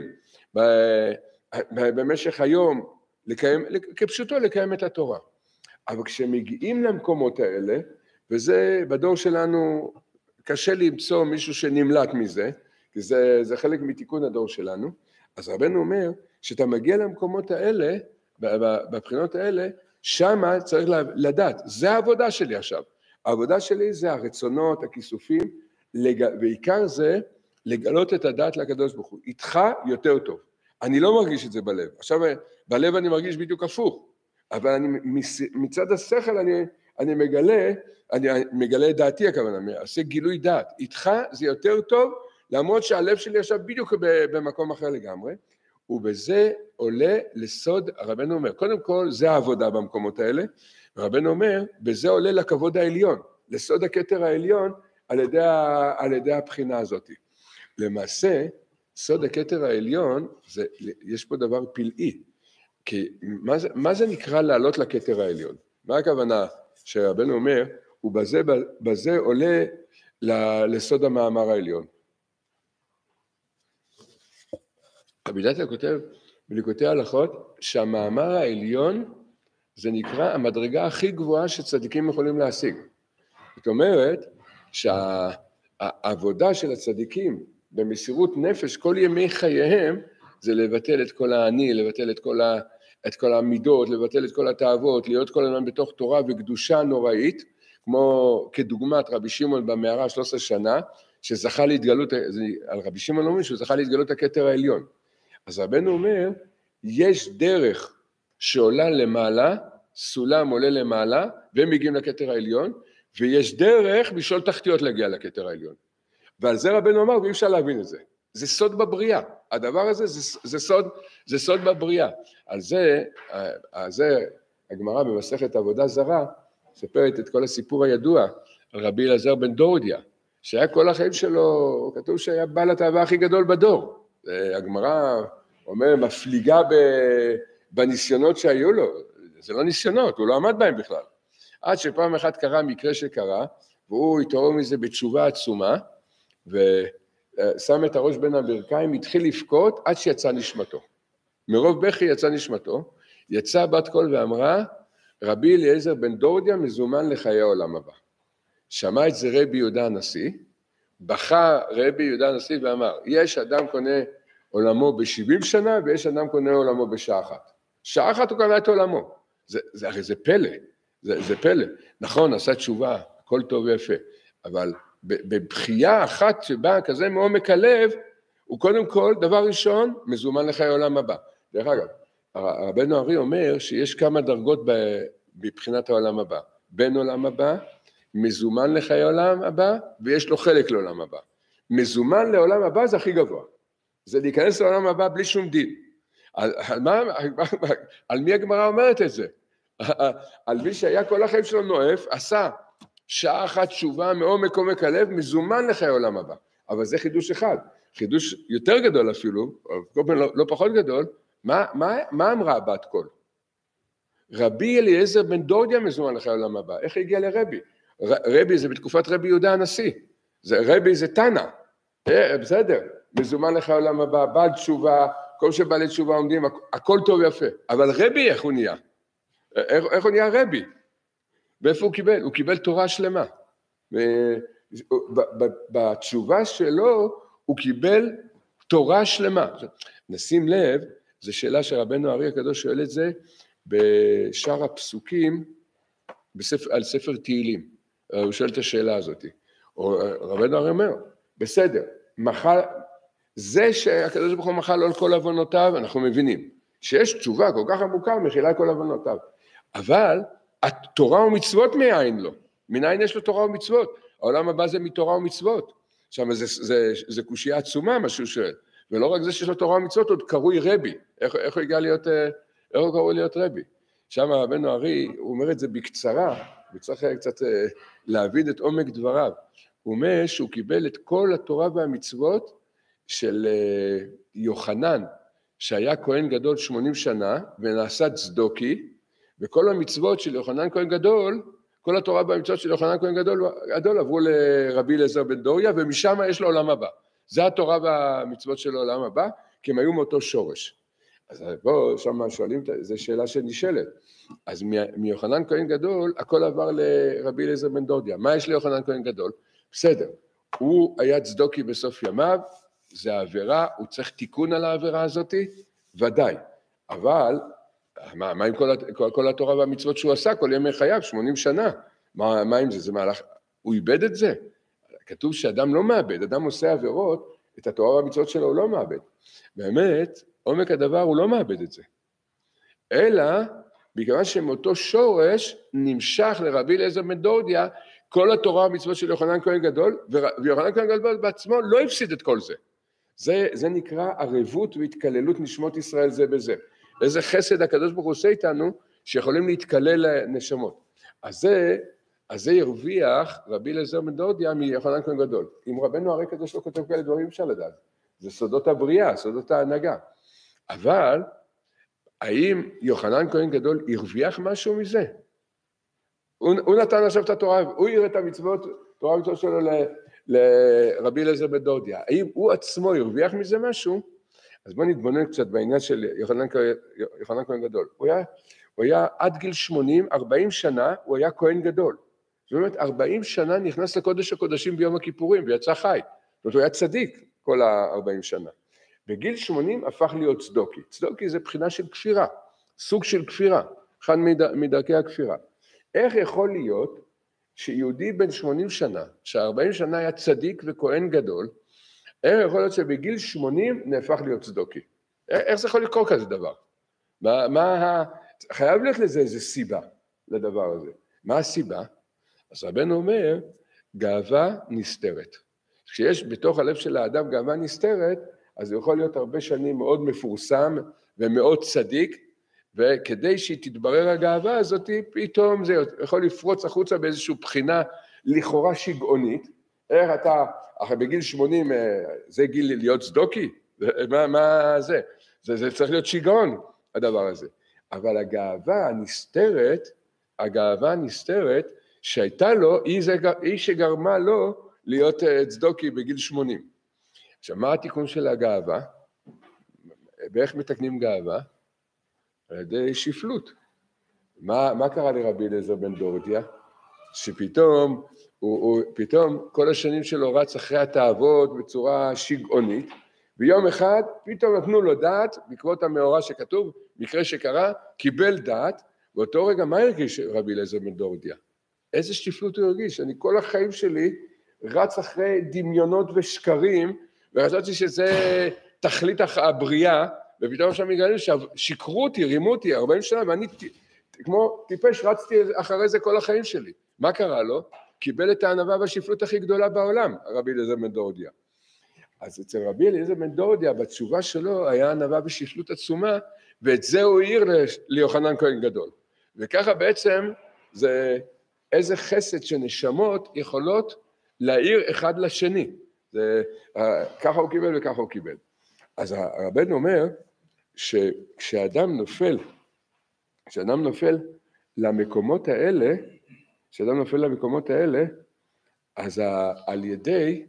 במשך היום, לקיים, כפשוטו לקיים את התורה. אבל כשמגיעים למקומות האלה, וזה בדור שלנו קשה למצוא מישהו שנמלט מזה, כי זה, זה חלק מתיקון הדור שלנו, אז רבנו אומר שאתה מגיע למקומות האלה, בבחינות האלה, שמה צריך לדעת, זה העבודה שלי עכשיו. העבודה שלי זה הרצונות, הכיסופים, ועיקר זה לגלות את הדעת לקדוש ברוך הוא. איתך יותר טוב. אני לא מרגיש את זה בלב. עכשיו, בלב אני מרגיש בדיוק הפוך, אבל אני, מצד השכל אני, אני מגלה, אני מגלה את דעתי הכוונה, אני עושה גילוי דעת. איתך זה יותר טוב, למרות שהלב שלי עכשיו בדיוק במקום אחר לגמרי, ובזה עולה לסוד, הרבנו אומר, קודם כל זה העבודה במקומות האלה, הרבנו אומר, בזה עולה לכבוד העליון, לסוד הכתר העליון על ידי, על ידי הבחינה הזאת. למעשה, סוד הכתר העליון, זה, יש פה דבר פלאי, כי מה זה, מה זה נקרא לעלות לכתר העליון? מה הכוונה שרבנו אומר, ובזה בזה עולה לסוד המאמר העליון. רבי דתיה כותב בליקוטי ההלכות שהמאמר העליון זה נקרא המדרגה הכי גבוהה שצדיקים יכולים להשיג. זאת אומרת שהעבודה של הצדיקים במסירות נפש כל ימי חייהם זה לבטל את כל האני, לבטל את כל, ה, את כל המידות, לבטל את כל התאוות, להיות כל הזמן בתוך תורה וקדושה נוראית, כמו כדוגמת רבי שמעון במערה שלוש עשרה שנה, שזכה להתגלות, על רבי שמעון אומרים שהוא זכה להתגלות הכתר העליון. אז רבנו אומר, יש דרך שעולה למעלה, סולם עולה למעלה, והם מגיעים לכתר העליון, ויש דרך בשביל תחתיות להגיע לכתר העליון. ועל זה רבנו אמר, ואי אפשר להבין את זה. זה סוד בבריאה. הדבר הזה זה, זה, סוד, זה סוד בבריאה. על זה, על זה הגמרא במסכת עבודה זרה, ספרת את כל הסיפור הידוע, על רבי אלעזר בן דורדיה, שהיה כל החיים שלו, כתוב שהיה בעל התאווה הכי גדול בדור. הגמרא אומר, מפליגה בניסיונות שהיו לו, זה לא ניסיונות, הוא לא עמד בהם בכלל. עד שפעם אחת קרה מקרה שקרה, והוא התעורר מזה בתשובה עצומה, ושם את הראש בין הברכיים, התחיל לבכות עד שיצא נשמתו. מרוב בכי יצא נשמתו, יצא בת קול ואמרה, רבי אליעזר בן דורדיה מזומן לחיי העולם הבא. שמע את זה רבי יהודה הנשיא, בכה רבי יהודה הנשיא ואמר, יש אדם קונה עולמו ב-שבעים שנה, ויש אדם קונה עולמו בשעה אחת. שעה אחת הוא קנה את עולמו. זה, זה, הרי זה פלא, זה, זה פלא. נכון, עשה תשובה, הכל טוב ויפה, אבל בבחייה אחת שבאה כזה מעומק הלב, הוא קודם כל, דבר ראשון, מזומן לחיי העולם הבא. דרך אגב, רבנו ארי אומר שיש כמה דרגות בבחינת העולם הבא. בין עולם הבא, מזומן לחיי העולם הבא, ויש לו חלק לעולם הבא. מזומן לעולם הבא זה הכי גבוה. זה להיכנס לעולם הבא בלי שום דין. על, על, מה, על מי הגמרא אומרת את זה? על מי שהיה כל החיים שלו נואף, עשה שעה אחת תשובה מעומק עומק הלב, מזומן לחיי העולם הבא. אבל זה חידוש אחד. חידוש יותר גדול אפילו, לא, לא פחות גדול, מה, מה, מה אמרה בת קול? רבי אליעזר בן דורדיה מזומן לחיי העולם הבא. איך הגיע לרבי? רבי זה בתקופת רבי יהודה הנשיא. זה, רבי זה תנא. אה, בסדר, מזומן לחיי העולם הבא, בעל תשובה, כל שבעלי תשובה עומדים, הכל טוב ויפה. אבל רבי איך הוא נהיה? איך, איך הוא נהיה רבי? ואיפה הוא קיבל? הוא קיבל תורה שלמה. בתשובה שלו הוא קיבל תורה שלמה. נשים לב, זו שאלה שרבנו הארי הקדוש שואל את זה, בשאר הפסוקים, בספר, על ספר תהילים. הוא שואל את השאלה הזאת. רבנו הארי אומר, בסדר, מחל, זה שהקדוש ברוך הוא מחל על כל עוונותיו, אנחנו מבינים. שיש תשובה כל כך עמוקה, מחילה כל עוונותיו. אבל התורה ומצוות מאין לו. מניין יש לו תורה ומצוות? העולם הבא זה מתורה ומצוות. עכשיו זה, זה, זה קושיה עצומה מה שהוא שואל. ולא רק זה שיש לו תורה ומצוות, עוד קרוי רבי. איך, איך הוא הגיע להיות, איך הוא קראו להיות רבי? שם רבנו ארי, הוא אומר את זה בקצרה, וצריך קצת להבין את עומק דבריו. הוא אומר שהוא קיבל את כל התורה והמצוות של יוחנן, שהיה כהן גדול שמונים שנה, ונעשה צדוקי, וכל המצוות של יוחנן כהן גדול, כל התורה והמצוות של יוחנן כהן גדול, גדול עברו לרבי אליעזר בן דוריה, ומשם יש לו עולם הבא. זה התורה והמצוות של העולם הבא, כי הם היו מאותו שורש. אז בואו, שם שואלים, זו שאלה שנשאלת. אז מיוחנן כהן גדול, הכל עבר לרבי אליעזר בן דוריה. מה יש ליוחנן כהן גדול? בסדר, הוא היה צדוקי בסוף ימיו, זה העבירה, הוא צריך תיקון על העבירה הזאת, ודאי. אבל, מה, מה עם כל, כל, כל התורה והמצוות שהוא עשה, כל ימי חייו, שמונים שנה? מה, מה עם זה? זה מהלך, הוא איבד את זה? כתוב שאדם לא מאבד, אדם עושה עבירות, את התורה והמצוות שלו הוא לא מאבד. באמת, עומק הדבר הוא לא מאבד את זה. אלא, בגלל שמאותו שורש נמשך לרבי אליעזר בן דוריה, כל התורה והמצוות של יוחנן כהן גדול, ויוחנן כהן גדול בעצמו לא הפסיד את כל זה. זה, זה נקרא ערבות והתקללות נשמות ישראל זה בזה. איזה חסד הקדוש ברוך הוא עושה איתנו, שיכולים להתקלל לנשמות. אז זה, אז זה ירוויח רבי אליעזר בן דוריה מיוחנן כהן גדול. אם רבנו הרי קדוש לא כותב כאלה דברים אפשר לדעת. זה סודות הבריאה, סודות ההנהגה. אבל, האם יוחנן כהן גדול הרוויח משהו מזה? הוא, הוא נתן עכשיו את התורה, הוא העיר את המצוות, תורה ומצוות שלו ל, לרבי אליעזר בן דוריה. האם הוא עצמו הרוויח מזה משהו? אז בואו נתבונן קצת בעניין של יוחנן, יוחנן כהן גדול. הוא היה, הוא היה עד גיל שמונים, ארבעים שנה, הוא היה כהן גדול. זאת אומרת, ארבעים שנה נכנס לקודש הקודשים ביום הכיפורים, ויצא חי. זאת אומרת, הוא היה צדיק כל ה-ארבעים שנה. בגיל שמונים הפך להיות צדוקי. צדוקי זה בחינה של כפירה, סוג של כפירה, אחד מדרכי הכפירה. איך יכול להיות שיהודי בן שמונים שנה, ש-ארבעים שנה היה צדיק וכהן גדול, איך יכול להיות שבגיל שמונים נהפך להיות צדוקי? איך זה יכול לקרות כזה דבר? מה, מה, חייב להיות לזה איזו סיבה לדבר הזה. מה הסיבה? אז רבנו אומר, גאווה נסתרת. כשיש בתוך הלב של האדם גאווה נסתרת, אז זה יכול להיות הרבה שנים מאוד מפורסם ומאוד צדיק, וכדי שהיא תתברר הגאווה הזאת, פתאום זה יכול לפרוץ החוצה באיזושהי בחינה לכאורה שגעונית. איך אתה, אחרי בגיל שמונים, זה גיל להיות צדוקי? מה, מה זה? זה? זה צריך להיות שיגעון, הדבר הזה. אבל הגאווה הנסתרת, הגאווה הנסתרת, שהייתה לו, היא, זה, היא שגרמה לו להיות צדוקי בגיל שמונים. עכשיו, מה התיקון של הגאווה? באיך מתקנים גאווה? על ידי שפלות. מה, מה קרה לרבי אליעזר בן דוריה? שפתאום, הוא, הוא, פתאום כל השנים שלו רץ אחרי התאוות בצורה שגעונית, ויום אחד פתאום נתנו לו דעת, בעקבות המאורע שכתוב, מקרה שקרה, קיבל דעת, ואותו רגע מה הרגיש רבי אליעזר בן דוריה? איזה שפלות הוא הרגיש? אני כל החיים שלי רץ אחרי דמיונות ושקרים, ורציתי שזה תכלית הבריאה, ופתאום שם מגלים ששיקרו אותי, רימו אותי ארבעים שנה, ואני כמו טיפש רצתי אחרי זה כל החיים שלי. מה קרה לו? קיבל את הענווה והשפלות הכי גדולה בעולם, רבי אליעזר בן דוריה. אז אצל רבי אליעזר בן דוריה, בתשובה שלו היה ענווה ושפלות עצומה, ואת זה הוא העיר ליוחנן כהן גדול. וככה בעצם זה איזה חסד שנשמות יכולות להעיר אחד לשני. זה, ככה הוא קיבל וככה הוא קיבל. אז הרבנו אומר שכשאדם נופל, כשאדם נופל למקומות האלה, כשאדם נופל למקומות האלה, אז על ידי,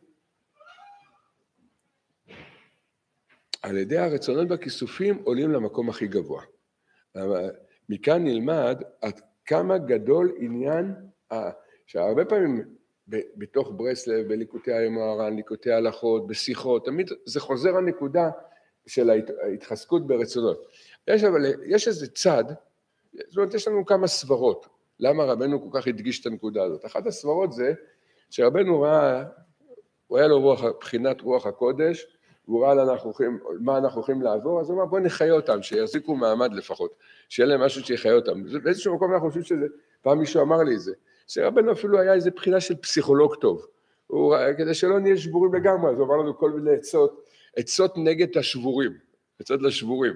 על ידי הרצונות והכיסופים עולים למקום הכי גבוה. מכאן נלמד עד כמה גדול עניין, שהרבה פעמים בתוך ברסלב, בליקוטי המוהר"ן, ליקוטי ההלכות, בשיחות, תמיד זה חוזר הנקודה של ההתחזקות ברצונות. יש אבל, יש איזה צד, זאת אומרת, יש לנו כמה סברות, למה רבנו כל כך הדגיש את הנקודה הזאת. אחת הסברות זה, שרבנו ראה, הוא היה לו רוח, בחינת רוח הקודש, והוא ראה אנחנו הולכים, מה אנחנו הולכים לעבור, אז הוא אמר, בוא נחיה אותם, שיחזיקו מעמד לפחות, שיהיה להם משהו שיחיה אותם. באיזשהו מקום אנחנו חושבים שזה, פעם מישהו אמר לי את זה, שרבנו אפילו היה איזו בחינה של פסיכולוג טוב, הוא, כדי שלא נהיה שבורים לגמרי, אז הוא אמר לנו כל מיני עצות, עצות נגד השבורים, עצות לשבורים,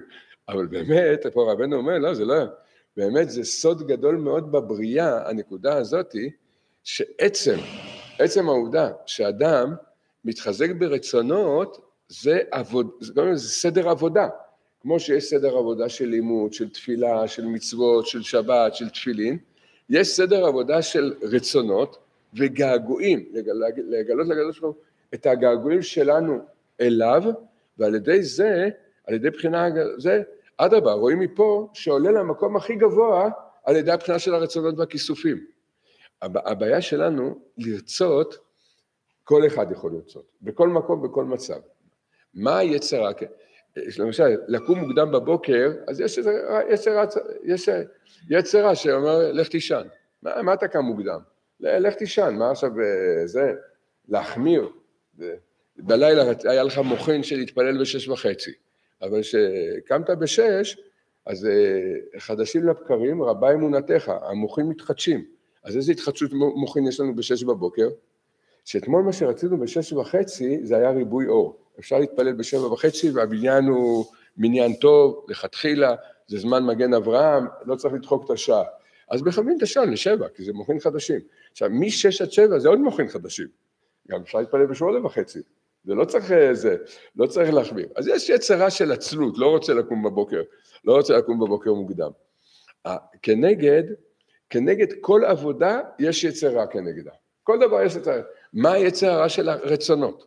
אבל באמת, פה רבנו אומר, לא, זה לא, באמת זה סוד גדול מאוד בבריאה, הנקודה הזאת היא, שעצם, עצם העובדה שאדם מתחזק ברצונות, זה, עבוד, זה, זה סדר עבודה, כמו שיש סדר עבודה של לימוד, של תפילה, של מצוות, של שבת, של תפילין, יש סדר עבודה של רצונות וגעגועים, לגלות לגלות שלנו את הגעגועים שלנו אליו, ועל ידי זה, על ידי בחינה זה, עד הבא, רואים מפה שעולה למקום הכי גבוה על ידי הבחינה של הרצונות והכיסופים. הבעיה שלנו לרצות, כל אחד יכול לרצות, בכל מקום, בכל מצב. מה היצרה? למשל, לקום מוקדם בבוקר, אז יש יצרה, יש יצרה שאומר, לך תישן. מה, מה אתה קם מוקדם? לך תישן, מה עכשיו זה? להחמיר. בלילה היה לך מוכן של להתפלל בשש וחצי, אבל שקמת בשש, אז חדשים לבקרים, רבה אמונתך, המוחים מתחדשים. אז איזה התחדשות מוחין יש לנו בשש בבוקר? שאתמול מה שרצינו בשש וחצי, זה היה ריבוי אור. אפשר להתפלל בשבע וחצי, והבניין הוא מניין טוב, לכתחילה, זה זמן מגן אברהם, לא צריך לדחוק את השעה. אז מכוונים את השעה לשבע, כי זה מוחין חדשים. עכשיו, משש עד שבע זה עוד מוחין חדשים. גם אפשר להתפלל בשמונה וחצי. זה לא צריך, זה, לא צריך להחמיר. אז יש יצרה של עצלות, לא רוצה לקום בבוקר, לא רוצה לקום בבוקר מוקדם. כנגד, כנגד כל עבודה יש יצרה כנגדה. כל דבר יש יצרה. מה היצרה של הרצונות?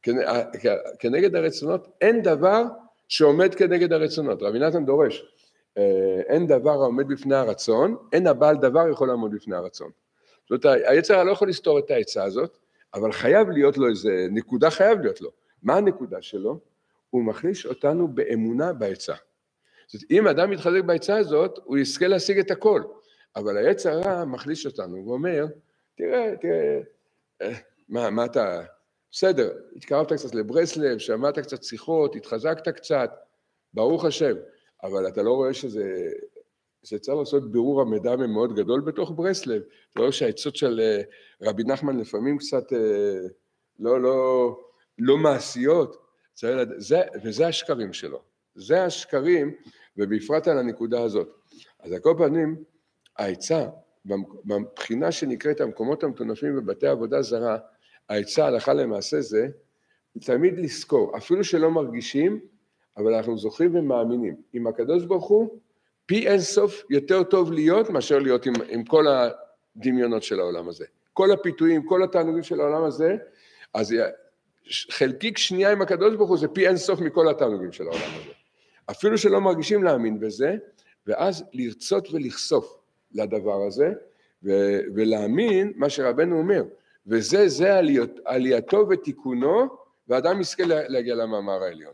כנגד הרצונות אין דבר שעומד כנגד הרצונות. רבי נתן דורש, אין דבר העומד בפני הרצון, אין הבעל דבר יכול לעמוד בפני הרצון. זאת אומרת, היצרה לא יכול לסתור את העצה הזאת, אבל חייב להיות לו איזה נקודה, חייב להיות לו. מה הנקודה שלו? הוא מחליש אותנו באמונה בעצה. זאת אומרת, אם אדם מתחזק בעצה הזאת, הוא יזכה להשיג את הכל. אבל היצרה מחליש אותנו, הוא אומר, תראה, תראה, מה, מה אתה, בסדר, התקרבת קצת לברסלב, שמעת קצת שיחות, התחזקת קצת, ברוך השם, אבל אתה לא רואה שזה, שצריך לעשות בירור המידע מאוד גדול בתוך ברסלב, אתה רואה שהעצות של רבי נחמן לפעמים קצת לא, לא, לא מעשיות, זה, וזה השקרים שלו, זה השקרים, ובפרט על הנקודה הזאת. אז על כל פנים, העצה, בבחינה שנקראת המקומות המטונפים בבתי עבודה זרה, העצה הלכה למעשה זה, תמיד לזכור, אפילו שלא מרגישים, אבל אנחנו זוכרים ומאמינים. עם הקדוש ברוך הוא, פי אין סוף יותר טוב להיות, מאשר להיות עם, עם כל הדמיונות של העולם הזה. כל הפיתויים, כל התענוגים של העולם הזה, אז חלקיק שנייה עם הקדוש ברוך הוא, זה פי אין סוף מכל התענוגים של העולם הזה. אפילו שלא מרגישים להאמין בזה, ואז לרצות ולחשוף לדבר הזה, ו- ולהאמין מה שרבנו אומר, וזה, זה עליות, עלייתו ותיקונו, ואדם יזכה להגיע למאמר העליון.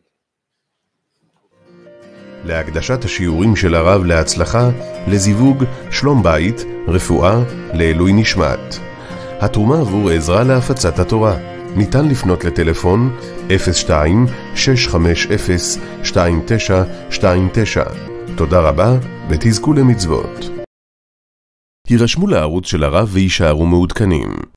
להקדשת השיעורים של הרב להצלחה, לזיווג, שלום בית, רפואה, לעילוי נשמת. התרומה עבור עזרה להפצת התורה. ניתן לפנות לטלפון אפס שתיים שש חמש אפס שתיים תשע שתיים תשע. תודה רבה ותזכו למצוות. הירשמו לערוץ של הרב וישארו מעודכנים.